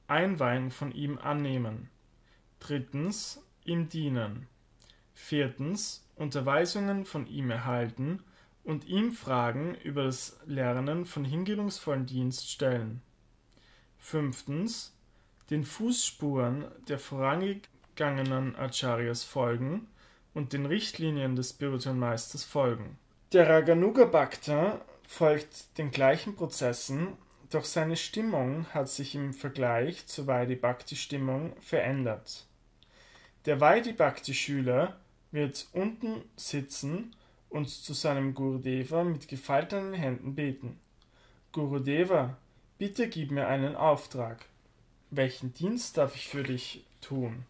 Einweihung von ihm annehmen. Drittens, ihm dienen. Viertens, Unterweisungen von ihm erhalten und ihm Fragen über das Lernen von hingebungsvollen Dienst stellen. Fünftens, den Fußspuren der vorangegangenen Acharyas folgen und den Richtlinien des Spirituellen Meisters folgen. Der Raganuga Bhakta folgt den gleichen Prozessen, doch seine Stimmung hat sich im Vergleich zur Vaidhi Bhakti Stimmung verändert. Der Vaidhi Bhakti Schüler wird unten sitzen und zu seinem Gurudeva mit gefalteten Händen beten. Gurudeva, bitte gib mir einen Auftrag. Welchen Dienst darf ich für dich tun?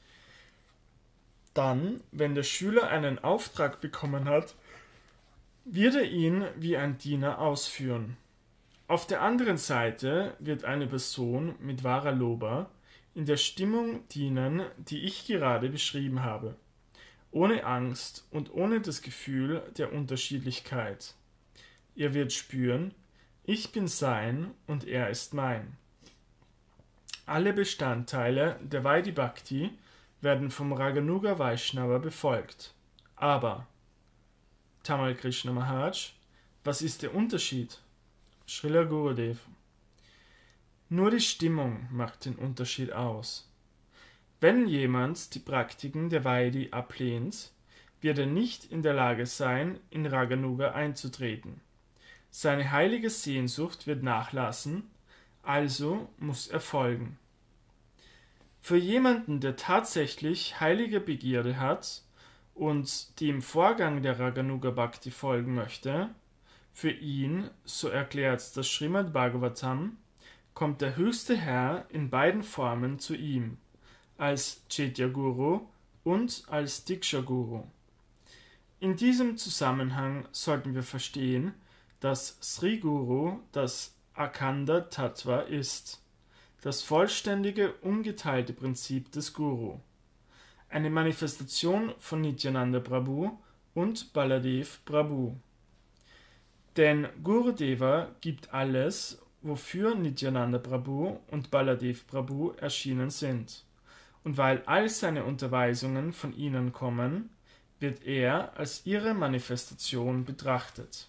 Dann, wenn der Schüler einen Auftrag bekommen hat, wird er ihn wie ein Diener ausführen. Auf der anderen Seite wird eine Person mit wahrer Loba in der Stimmung dienen, die ich gerade beschrieben habe, ohne Angst und ohne das Gefühl der Unterschiedlichkeit. Er wird spüren, ich bin sein und er ist mein. Alle Bestandteile der Vaidhi Bhakti werden vom Raganuga Vaishnava befolgt. Aber, Tamal Krishna Maharaj, was ist der Unterschied? Srila Gurudev. Nur die Stimmung macht den Unterschied aus. Wenn jemand die Praktiken der Vaidhi ablehnt, wird er nicht in der Lage sein, in Raganuga einzutreten. Seine heilige Sehnsucht wird nachlassen, also muss er folgen. Für jemanden, der tatsächlich heilige Begierde hat und dem Vorgang der Raganuga Bhakti folgen möchte, für ihn, so erklärt das Srimad Bhagavatam, kommt der höchste Herr in beiden Formen zu ihm, als Chaitya Guru und als Diksha Guru. In diesem Zusammenhang sollten wir verstehen, dass Sri Guru das Akhanda Tattva ist, das vollständige, ungeteilte Prinzip des Guru, eine Manifestation von Nityananda Prabhu und Baladev Prabhu. Denn Gurudeva gibt alles, wofür Nityananda Prabhu und Baladev Prabhu erschienen sind. Und weil all seine Unterweisungen von ihnen kommen, wird er als ihre Manifestation betrachtet.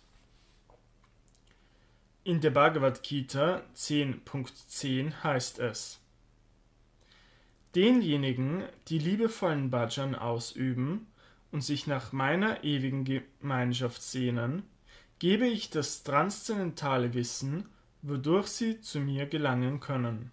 In der Bhagavad Gita zehn Punkt zehn heißt es: Denjenigen, die liebevollen Bhajan ausüben und sich nach meiner ewigen Gemeinschaft sehnen, gebe ich das transzendentale Wissen, wodurch sie zu mir gelangen können.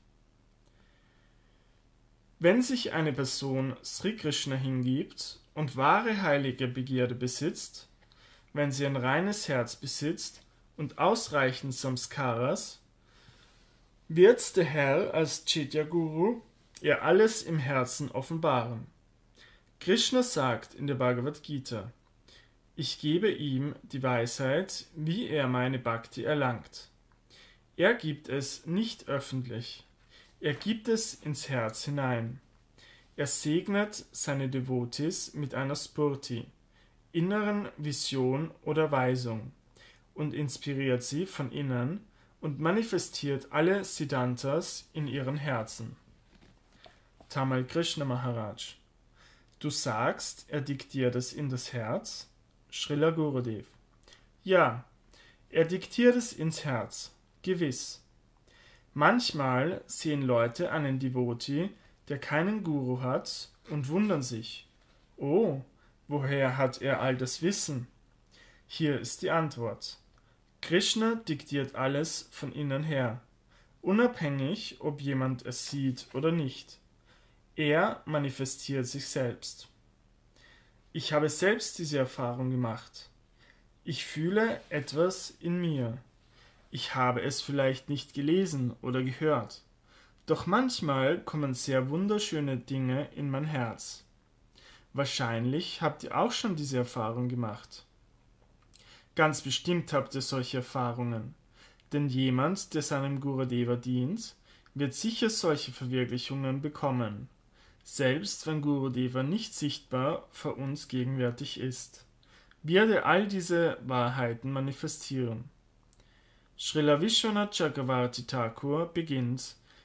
Wenn sich eine Person Sri Krishna hingibt und wahre heilige Begierde besitzt, wenn sie ein reines Herz besitzt und ausreichend Samskaras, wird der Herr als Chaitya Guru ihr alles im Herzen offenbaren. Krishna sagt in der Bhagavad Gita: Ich gebe ihm die Weisheit, wie er meine Bhakti erlangt. Er gibt es nicht öffentlich. Er gibt es ins Herz hinein. Er segnet seine Devotis mit einer Spurti, inneren Vision oder Weisung, und inspiriert sie von innen und manifestiert alle Siddhantas in ihren Herzen. Tamal Krishna Maharaj. Du sagst, er diktiert es in das Herz? Srila Gurudev. Ja, er diktiert es ins Herz, gewiss. Manchmal sehen Leute einen Devotee, der keinen Guru hat, und wundern sich: Oh, woher hat er all das Wissen? Hier ist die Antwort: Krishna diktiert alles von innen her, unabhängig, ob jemand es sieht oder nicht. Er manifestiert sich selbst. Ich habe selbst diese Erfahrung gemacht. Ich fühle etwas in mir. Ich habe es vielleicht nicht gelesen oder gehört, doch manchmal kommen sehr wunderschöne Dinge in mein Herz. Wahrscheinlich habt ihr auch schon diese Erfahrung gemacht. Ganz bestimmt habt ihr solche Erfahrungen, denn jemand, der seinem Gurudeva dient, wird sicher solche Verwirklichungen bekommen, selbst wenn Gurudeva nicht sichtbar vor uns gegenwärtig ist, wird er all diese Wahrheiten manifestieren. Srila Vishwanath Chakravarti Thakur beginnt,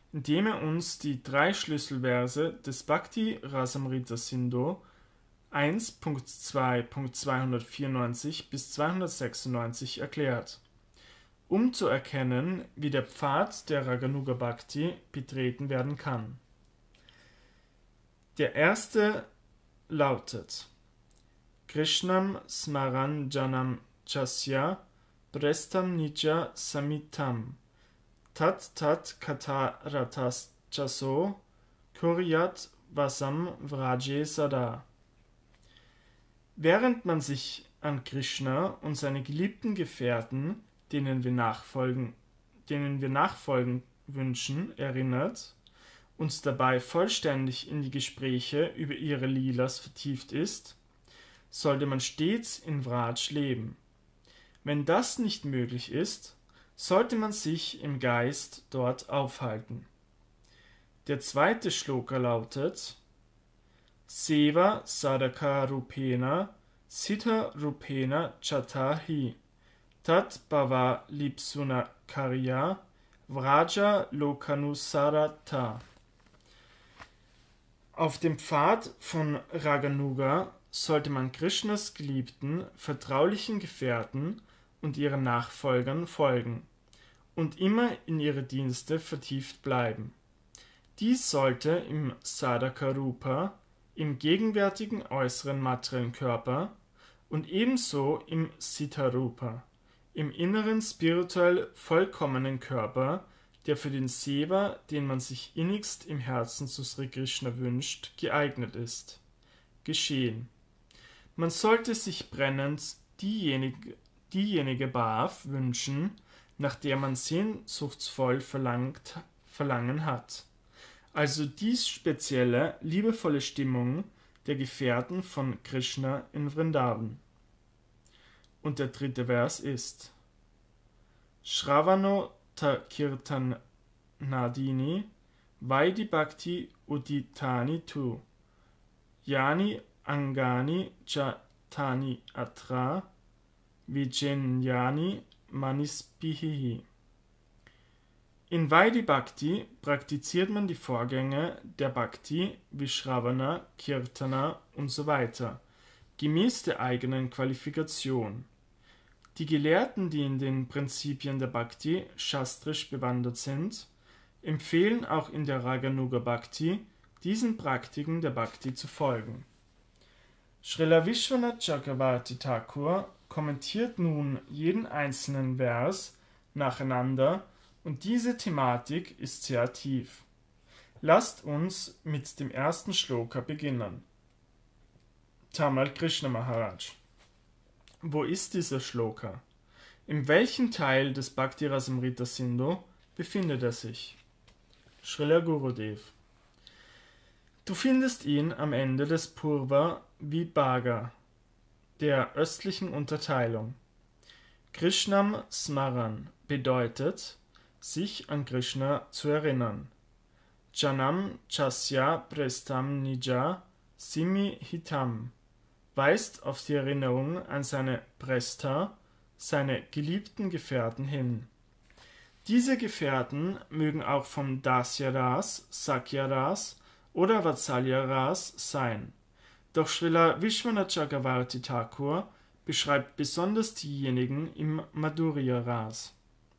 indem er uns die drei Schlüsselverse des Bhakti Rasamrita Sindhu eins Punkt zwei Punkt zweihundertvierundneunzig bis zweihundertsechsundneunzig erklärt, um zu erkennen, wie der Pfad der Raganuga Bhakti betreten werden kann. Der erste lautet: Krishnam Smaran Janam Chasya Prestam Nija Samitam Tat Tat Kataratas Chaso Kuryat Vasam Vraje Sada. Während man sich an Krishna und seine geliebten Gefährten, denen wir nachfolgen, denen wir nachfolgen wünschen, erinnert und dabei vollständig in die Gespräche über ihre Lilas vertieft ist, sollte man stets in Vraj leben. Wenn das nicht möglich ist, sollte man sich im Geist dort aufhalten. Der zweite Shloka lautet: Seva Sadaka Rupena Sita Rupena Chatahi Tat Bhava Lipsuna Karya Vraja Lokanusarata. Auf dem Pfad von Raganuga sollte man Krishnas geliebten, vertraulichen Gefährten und ihren Nachfolgern folgen und immer in ihre Dienste vertieft bleiben. Dies sollte im Sadhaka Rupa, im gegenwärtigen äußeren materiellen Körper und ebenso im Sita Rupa, im inneren spirituell vollkommenen Körper, der für den Seva, den man sich innigst im Herzen zu Sri Krishna wünscht, geeignet ist, geschehen. Man sollte sich brennend diejenige, diejenige Bhav wünschen, nach der man sehnsuchtsvoll verlangt, Verlangen hat. Also die spezielle, liebevolle Stimmung der Gefährten von Krishna in Vrindavan. Und der dritte Vers ist: Shravano ta kirtan nadini vaidi bhakti uditani tu yani angani cha tani atra vijenyani manispihi. In Vaidhi Bhakti praktiziert man die Vorgänge der Bhakti wie Shravana, Kirtana usw. gemäß der eigenen Qualifikation. Die Gelehrten, die in den Prinzipien der Bhakti shastrisch bewandert sind, empfehlen auch in der Raganuga Bhakti, diesen Praktiken der Bhakti zu folgen. Srila Vishwanath Chakravarti Thakur kommentiert nun jeden einzelnen Vers nacheinander, und diese Thematik ist sehr tief. Lasst uns mit dem ersten Shloka beginnen. Tamal Krishna Maharaj. Wo ist dieser Shloka? In welchem Teil des Bhakti Rasamrita Sindhu befindet er sich? Srila Gurudev. Du findest ihn am Ende des Purva Vibhaga, der östlichen Unterteilung. Krishnam Smaran bedeutet, sich an Krishna zu erinnern. Janam Chasya Prestam Nija Simi Hitam weist auf die Erinnerung an seine Presta, seine geliebten Gefährten hin. Diese Gefährten mögen auch vom Dasya Ras, Sakya Ras oder Vatsalya Ras sein. Doch Srila Vishwanath Chakravarti Thakur beschreibt besonders diejenigen im Madhurya Ras.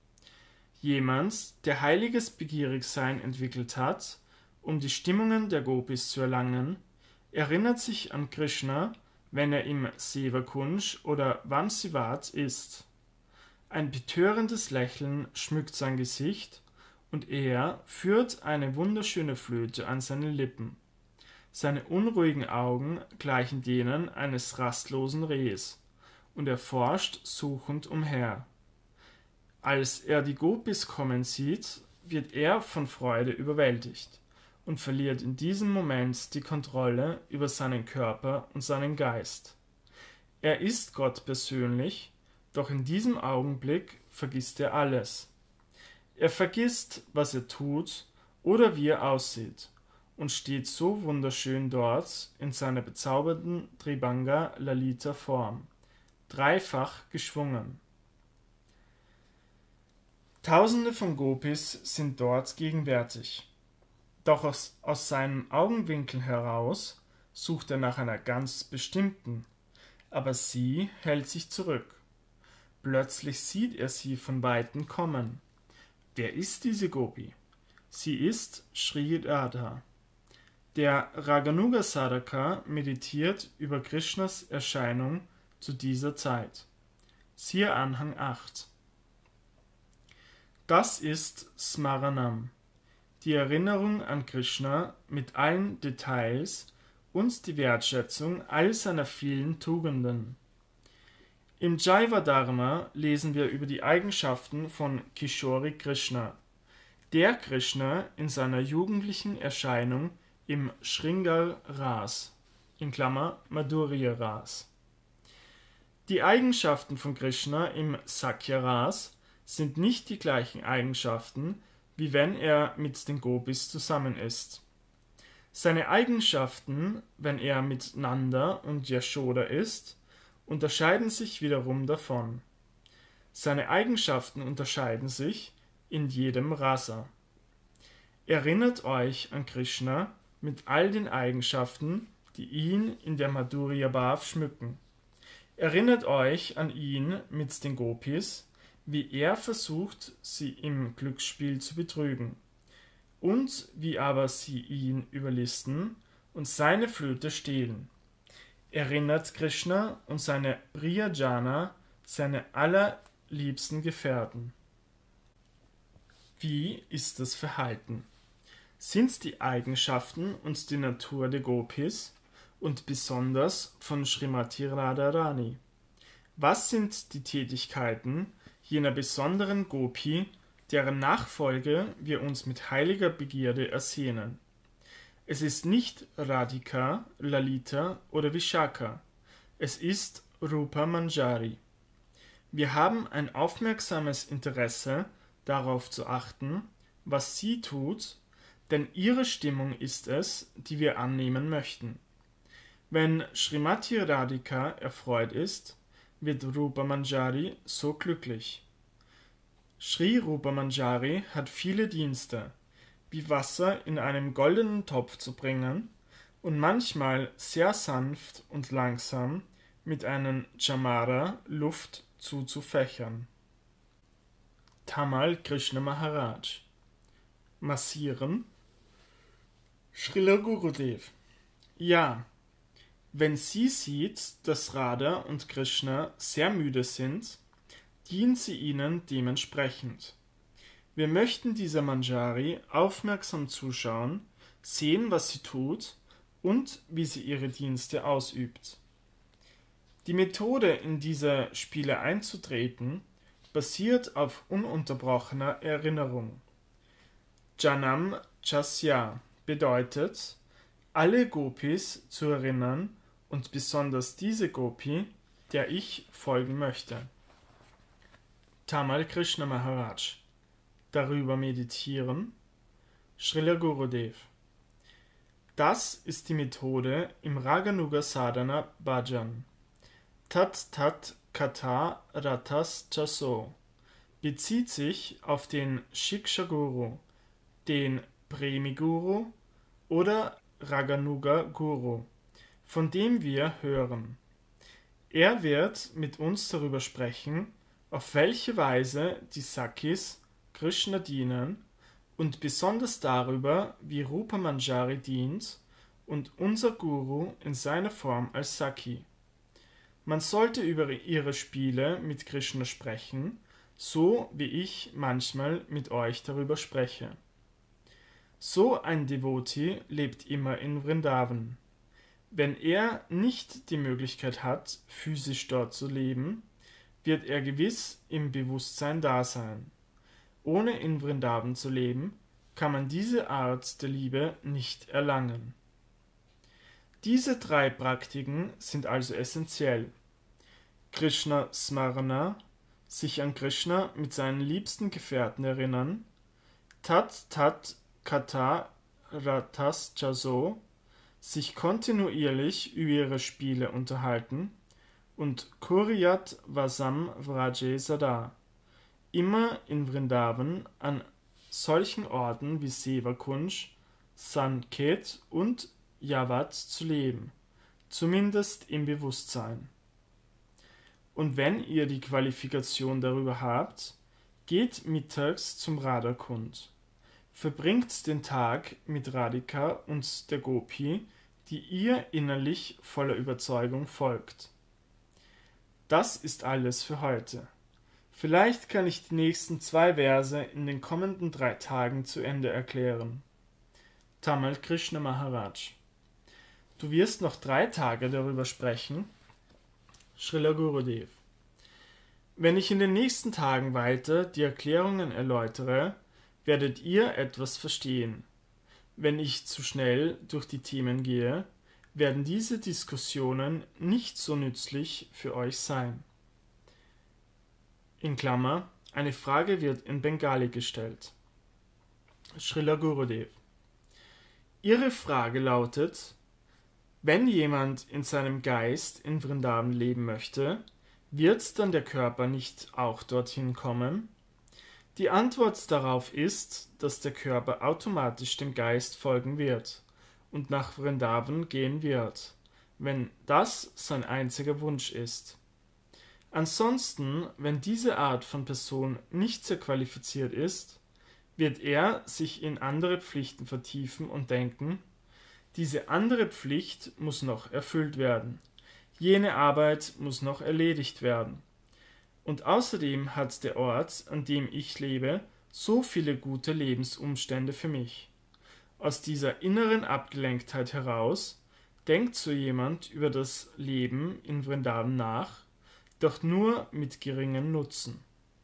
Jemand, der heiliges Begierigsein entwickelt hat, um die Stimmungen der Gopis zu erlangen, erinnert sich an Krishna, wenn er im Seva-Kunj oder Vamsivat ist. Ein betörendes Lächeln schmückt sein Gesicht und er führt eine wunderschöne Flöte an seine Lippen. Seine unruhigen Augen gleichen denen eines rastlosen Rehs und er forscht suchend umher. Als er die Gopis kommen sieht, wird er von Freude überwältigt und verliert in diesem Moment die Kontrolle über seinen Körper und seinen Geist. Er ist Gott persönlich, doch in diesem Augenblick vergisst er alles. Er vergisst, was er tut oder wie er aussieht und steht so wunderschön dort in seiner bezaubernden Tribhanga Lalita Form, dreifach geschwungen. Tausende von Gopis sind dort gegenwärtig. Doch aus, aus seinem Augenwinkel heraus sucht er nach einer ganz bestimmten, aber sie hält sich zurück. Plötzlich sieht er sie von Weitem kommen. Wer ist diese Gopi? Sie ist Sri Radha. Der Raganuga Sadhaka meditiert über Krishnas Erscheinung zu dieser Zeit. Siehe Anhang acht. Das ist Smaranam, die Erinnerung an Krishna mit allen Details und die Wertschätzung all seiner vielen Tugenden. Im Jaiva Dharma lesen wir über die Eigenschaften von Kishori Krishna, der Krishna in seiner jugendlichen Erscheinung im Shringar Ras, in Klammer Madhurya Ras. Die Eigenschaften von Krishna im Sakya Ras sind nicht die gleichen Eigenschaften, wie wenn er mit den Gopis zusammen ist. Seine Eigenschaften, wenn er mit Nanda und Yashoda ist, unterscheiden sich wiederum davon. Seine Eigenschaften unterscheiden sich in jedem Rasa. Erinnert euch an Krishna mit all den Eigenschaften, die ihn in der Madhurya Bhav schmücken. Erinnert euch an ihn mit den Gopis, wie er versucht, sie im Glücksspiel zu betrügen, und wie aber sie ihn überlisten und seine Flöte stehlen. Erinnert Krishna und seine Priyajana, seine allerliebsten Gefährten. Wie ist das Verhalten? Sind die Eigenschaften und die Natur der Gopis und besonders von Srimati Radharani? Was sind die Tätigkeiten jener besonderen Gopi, deren Nachfolge wir uns mit heiliger Begierde ersehnen? Es ist nicht Radhika, Lalita oder Vishaka. Es ist Rupa Manjari. Wir haben ein aufmerksames Interesse darauf zu achten, was sie tut, denn ihre Stimmung ist es, die wir annehmen möchten. Wenn Srimati Radhika erfreut ist, wird Rupa Manjari so glücklich. Sri Rupa Manjari hat viele Dienste, wie Wasser in einem goldenen Topf zu bringen und manchmal sehr sanft und langsam mit einem Chamara Luft zuzufächern. Tamal Krishna Maharaj. Massieren. Srila Gurudev. Ja, wenn sie sieht, dass Radha und Krishna sehr müde sind, dient sie ihnen dementsprechend. Wir möchten dieser Manjari aufmerksam zuschauen, sehen, was sie tut und wie sie ihre Dienste ausübt. Die Methode, in diese Spiele einzutreten, basiert auf ununterbrochener Erinnerung. Janam Chasya bedeutet, alle Gopis zu erinnern und besonders diese Gopi, der ich folgen möchte. Tamal Krishna Maharaj. Darüber meditieren. Srila Gurudev. Das ist die Methode im Raganuga Sadhana Bhajan. Tat Tat Kata Ratas Chaso bezieht sich auf den Shiksha Guru, den Premi Guru oder Raganuga Guru, von dem wir hören. Er wird mit uns darüber sprechen, auf welche Weise die Sakis Krishna dienen und besonders darüber, wie Rupa Manjari dient und unser Guru in seiner Form als Saki. Man sollte über ihre Spiele mit Krishna sprechen, so wie ich manchmal mit euch darüber spreche. So ein Devotee lebt immer in Vrindavan. Wenn er nicht die Möglichkeit hat, physisch dort zu leben, wird er gewiss im Bewusstsein da sein. Ohne in Vrindavan zu leben, kann man diese Art der Liebe nicht erlangen. Diese drei Praktiken sind also essentiell. Krishna Smarana, sich an Krishna mit seinen liebsten Gefährten erinnern, Tat Tat Kata Ratas Chaso, sich kontinuierlich über ihre Spiele unterhalten und Kuryat Vasam Vraje Sada, immer in Vrindavan an solchen Orten wie Sevakunj, Sanket und Yavat zu leben, zumindest im Bewusstsein. Und wenn ihr die Qualifikation darüber habt, geht mittags zum Radha-Kund. Verbringt den Tag mit Radhika und der Gopi, die ihr innerlich voller Überzeugung folgt. Das ist alles für heute. Vielleicht kann ich die nächsten zwei Verse in den kommenden drei Tagen zu Ende erklären. Tamal Krishna Maharaj. Du wirst noch drei Tage darüber sprechen? Srila Gurudev. Wenn ich in den nächsten Tagen weiter die Erklärungen erläutere, werdet ihr etwas verstehen. Wenn ich zu schnell durch die Themen gehe, werden diese Diskussionen nicht so nützlich für euch sein. In Klammer, eine Frage wird in Bengali gestellt. Srila Gurudev. Ihre Frage lautet: Wenn jemand in seinem Geist in Vrindavan leben möchte, wird dann der Körper nicht auch dorthin kommen? Die Antwort darauf ist, dass der Körper automatisch dem Geist folgen wird und nach Vrindavan gehen wird, wenn das sein einziger Wunsch ist. Ansonsten, wenn diese Art von Person nicht sehr qualifiziert ist, wird er sich in andere Pflichten vertiefen und denken, diese andere Pflicht muss noch erfüllt werden, jene Arbeit muss noch erledigt werden. Und außerdem hat der Ort, an dem ich lebe, so viele gute Lebensumstände für mich. Aus dieser inneren Abgelenktheit heraus denkt so jemand über das Leben in Vrindavan nach, doch nur mit geringem Nutzen.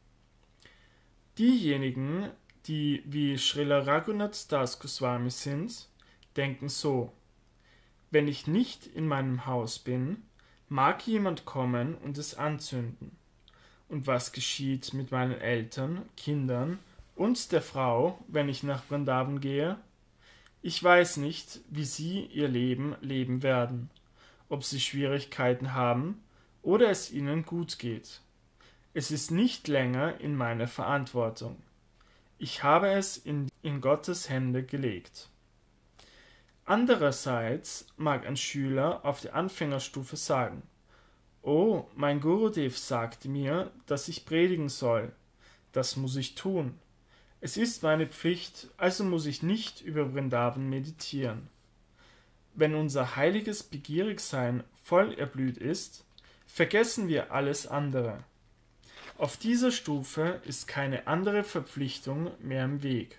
Diejenigen, die wie Srila Raghunath Das Goswami sind, denken so: Wenn ich nicht in meinem Haus bin, mag jemand kommen und es anzünden. Und was geschieht mit meinen Eltern, Kindern und der Frau, wenn ich nach Vrindavan gehe? Ich weiß nicht, wie sie ihr Leben leben werden, ob sie Schwierigkeiten haben oder es ihnen gut geht. Es ist nicht länger in meiner Verantwortung. Ich habe es in, in Gottes Hände gelegt. Andererseits mag ein Schüler auf der Anfängerstufe sagen: Oh, mein Gurudev sagte mir, dass ich predigen soll. Das muss ich tun. Es ist meine Pflicht, also muss ich nicht über Vrindavan meditieren. Wenn unser heiliges Begierigsein voll erblüht ist, vergessen wir alles andere. Auf dieser Stufe ist keine andere Verpflichtung mehr im Weg.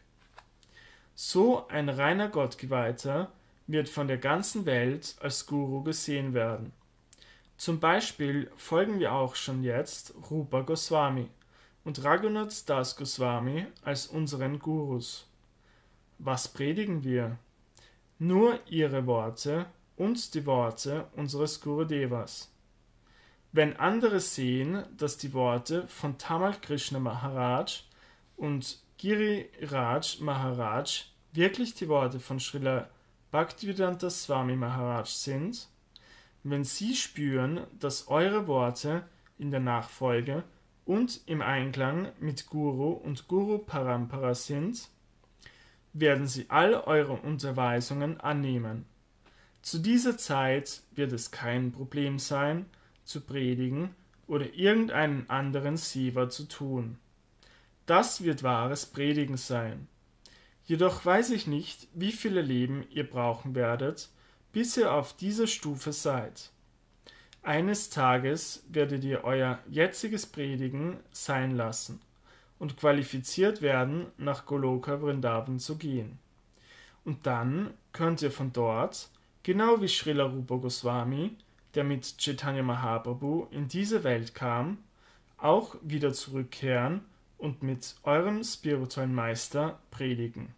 So ein reiner Gottgeweihter wird von der ganzen Welt als Guru gesehen werden. Zum Beispiel folgen wir auch schon jetzt Rupa Goswami und Raghunath Das Goswami als unseren Gurus. Was predigen wir? Nur ihre Worte und die Worte unseres Gurudevas. Wenn andere sehen, dass die Worte von Tamal Krishna Maharaj und Giriraj Maharaj wirklich die Worte von Srila Bhaktivedanta Swami Maharaj sind, wenn sie spüren, dass eure Worte in der Nachfolge und im Einklang mit Guru und Guru Parampara sind, werden sie all eure Unterweisungen annehmen. Zu dieser Zeit wird es kein Problem sein, zu predigen oder irgendeinen anderen Seva zu tun. Das wird wahres Predigen sein. Jedoch weiß ich nicht, wie viele Leben ihr brauchen werdet, bis ihr auf dieser Stufe seid. Eines Tages werdet ihr euer jetziges Predigen sein lassen und qualifiziert werden, nach Goloka Vrindavan zu gehen. Und dann könnt ihr von dort, genau wie Srila Rupa Goswami, der mit Chaitanya Mahaprabhu in diese Welt kam, auch wieder zurückkehren und mit eurem spirituellen Meister predigen.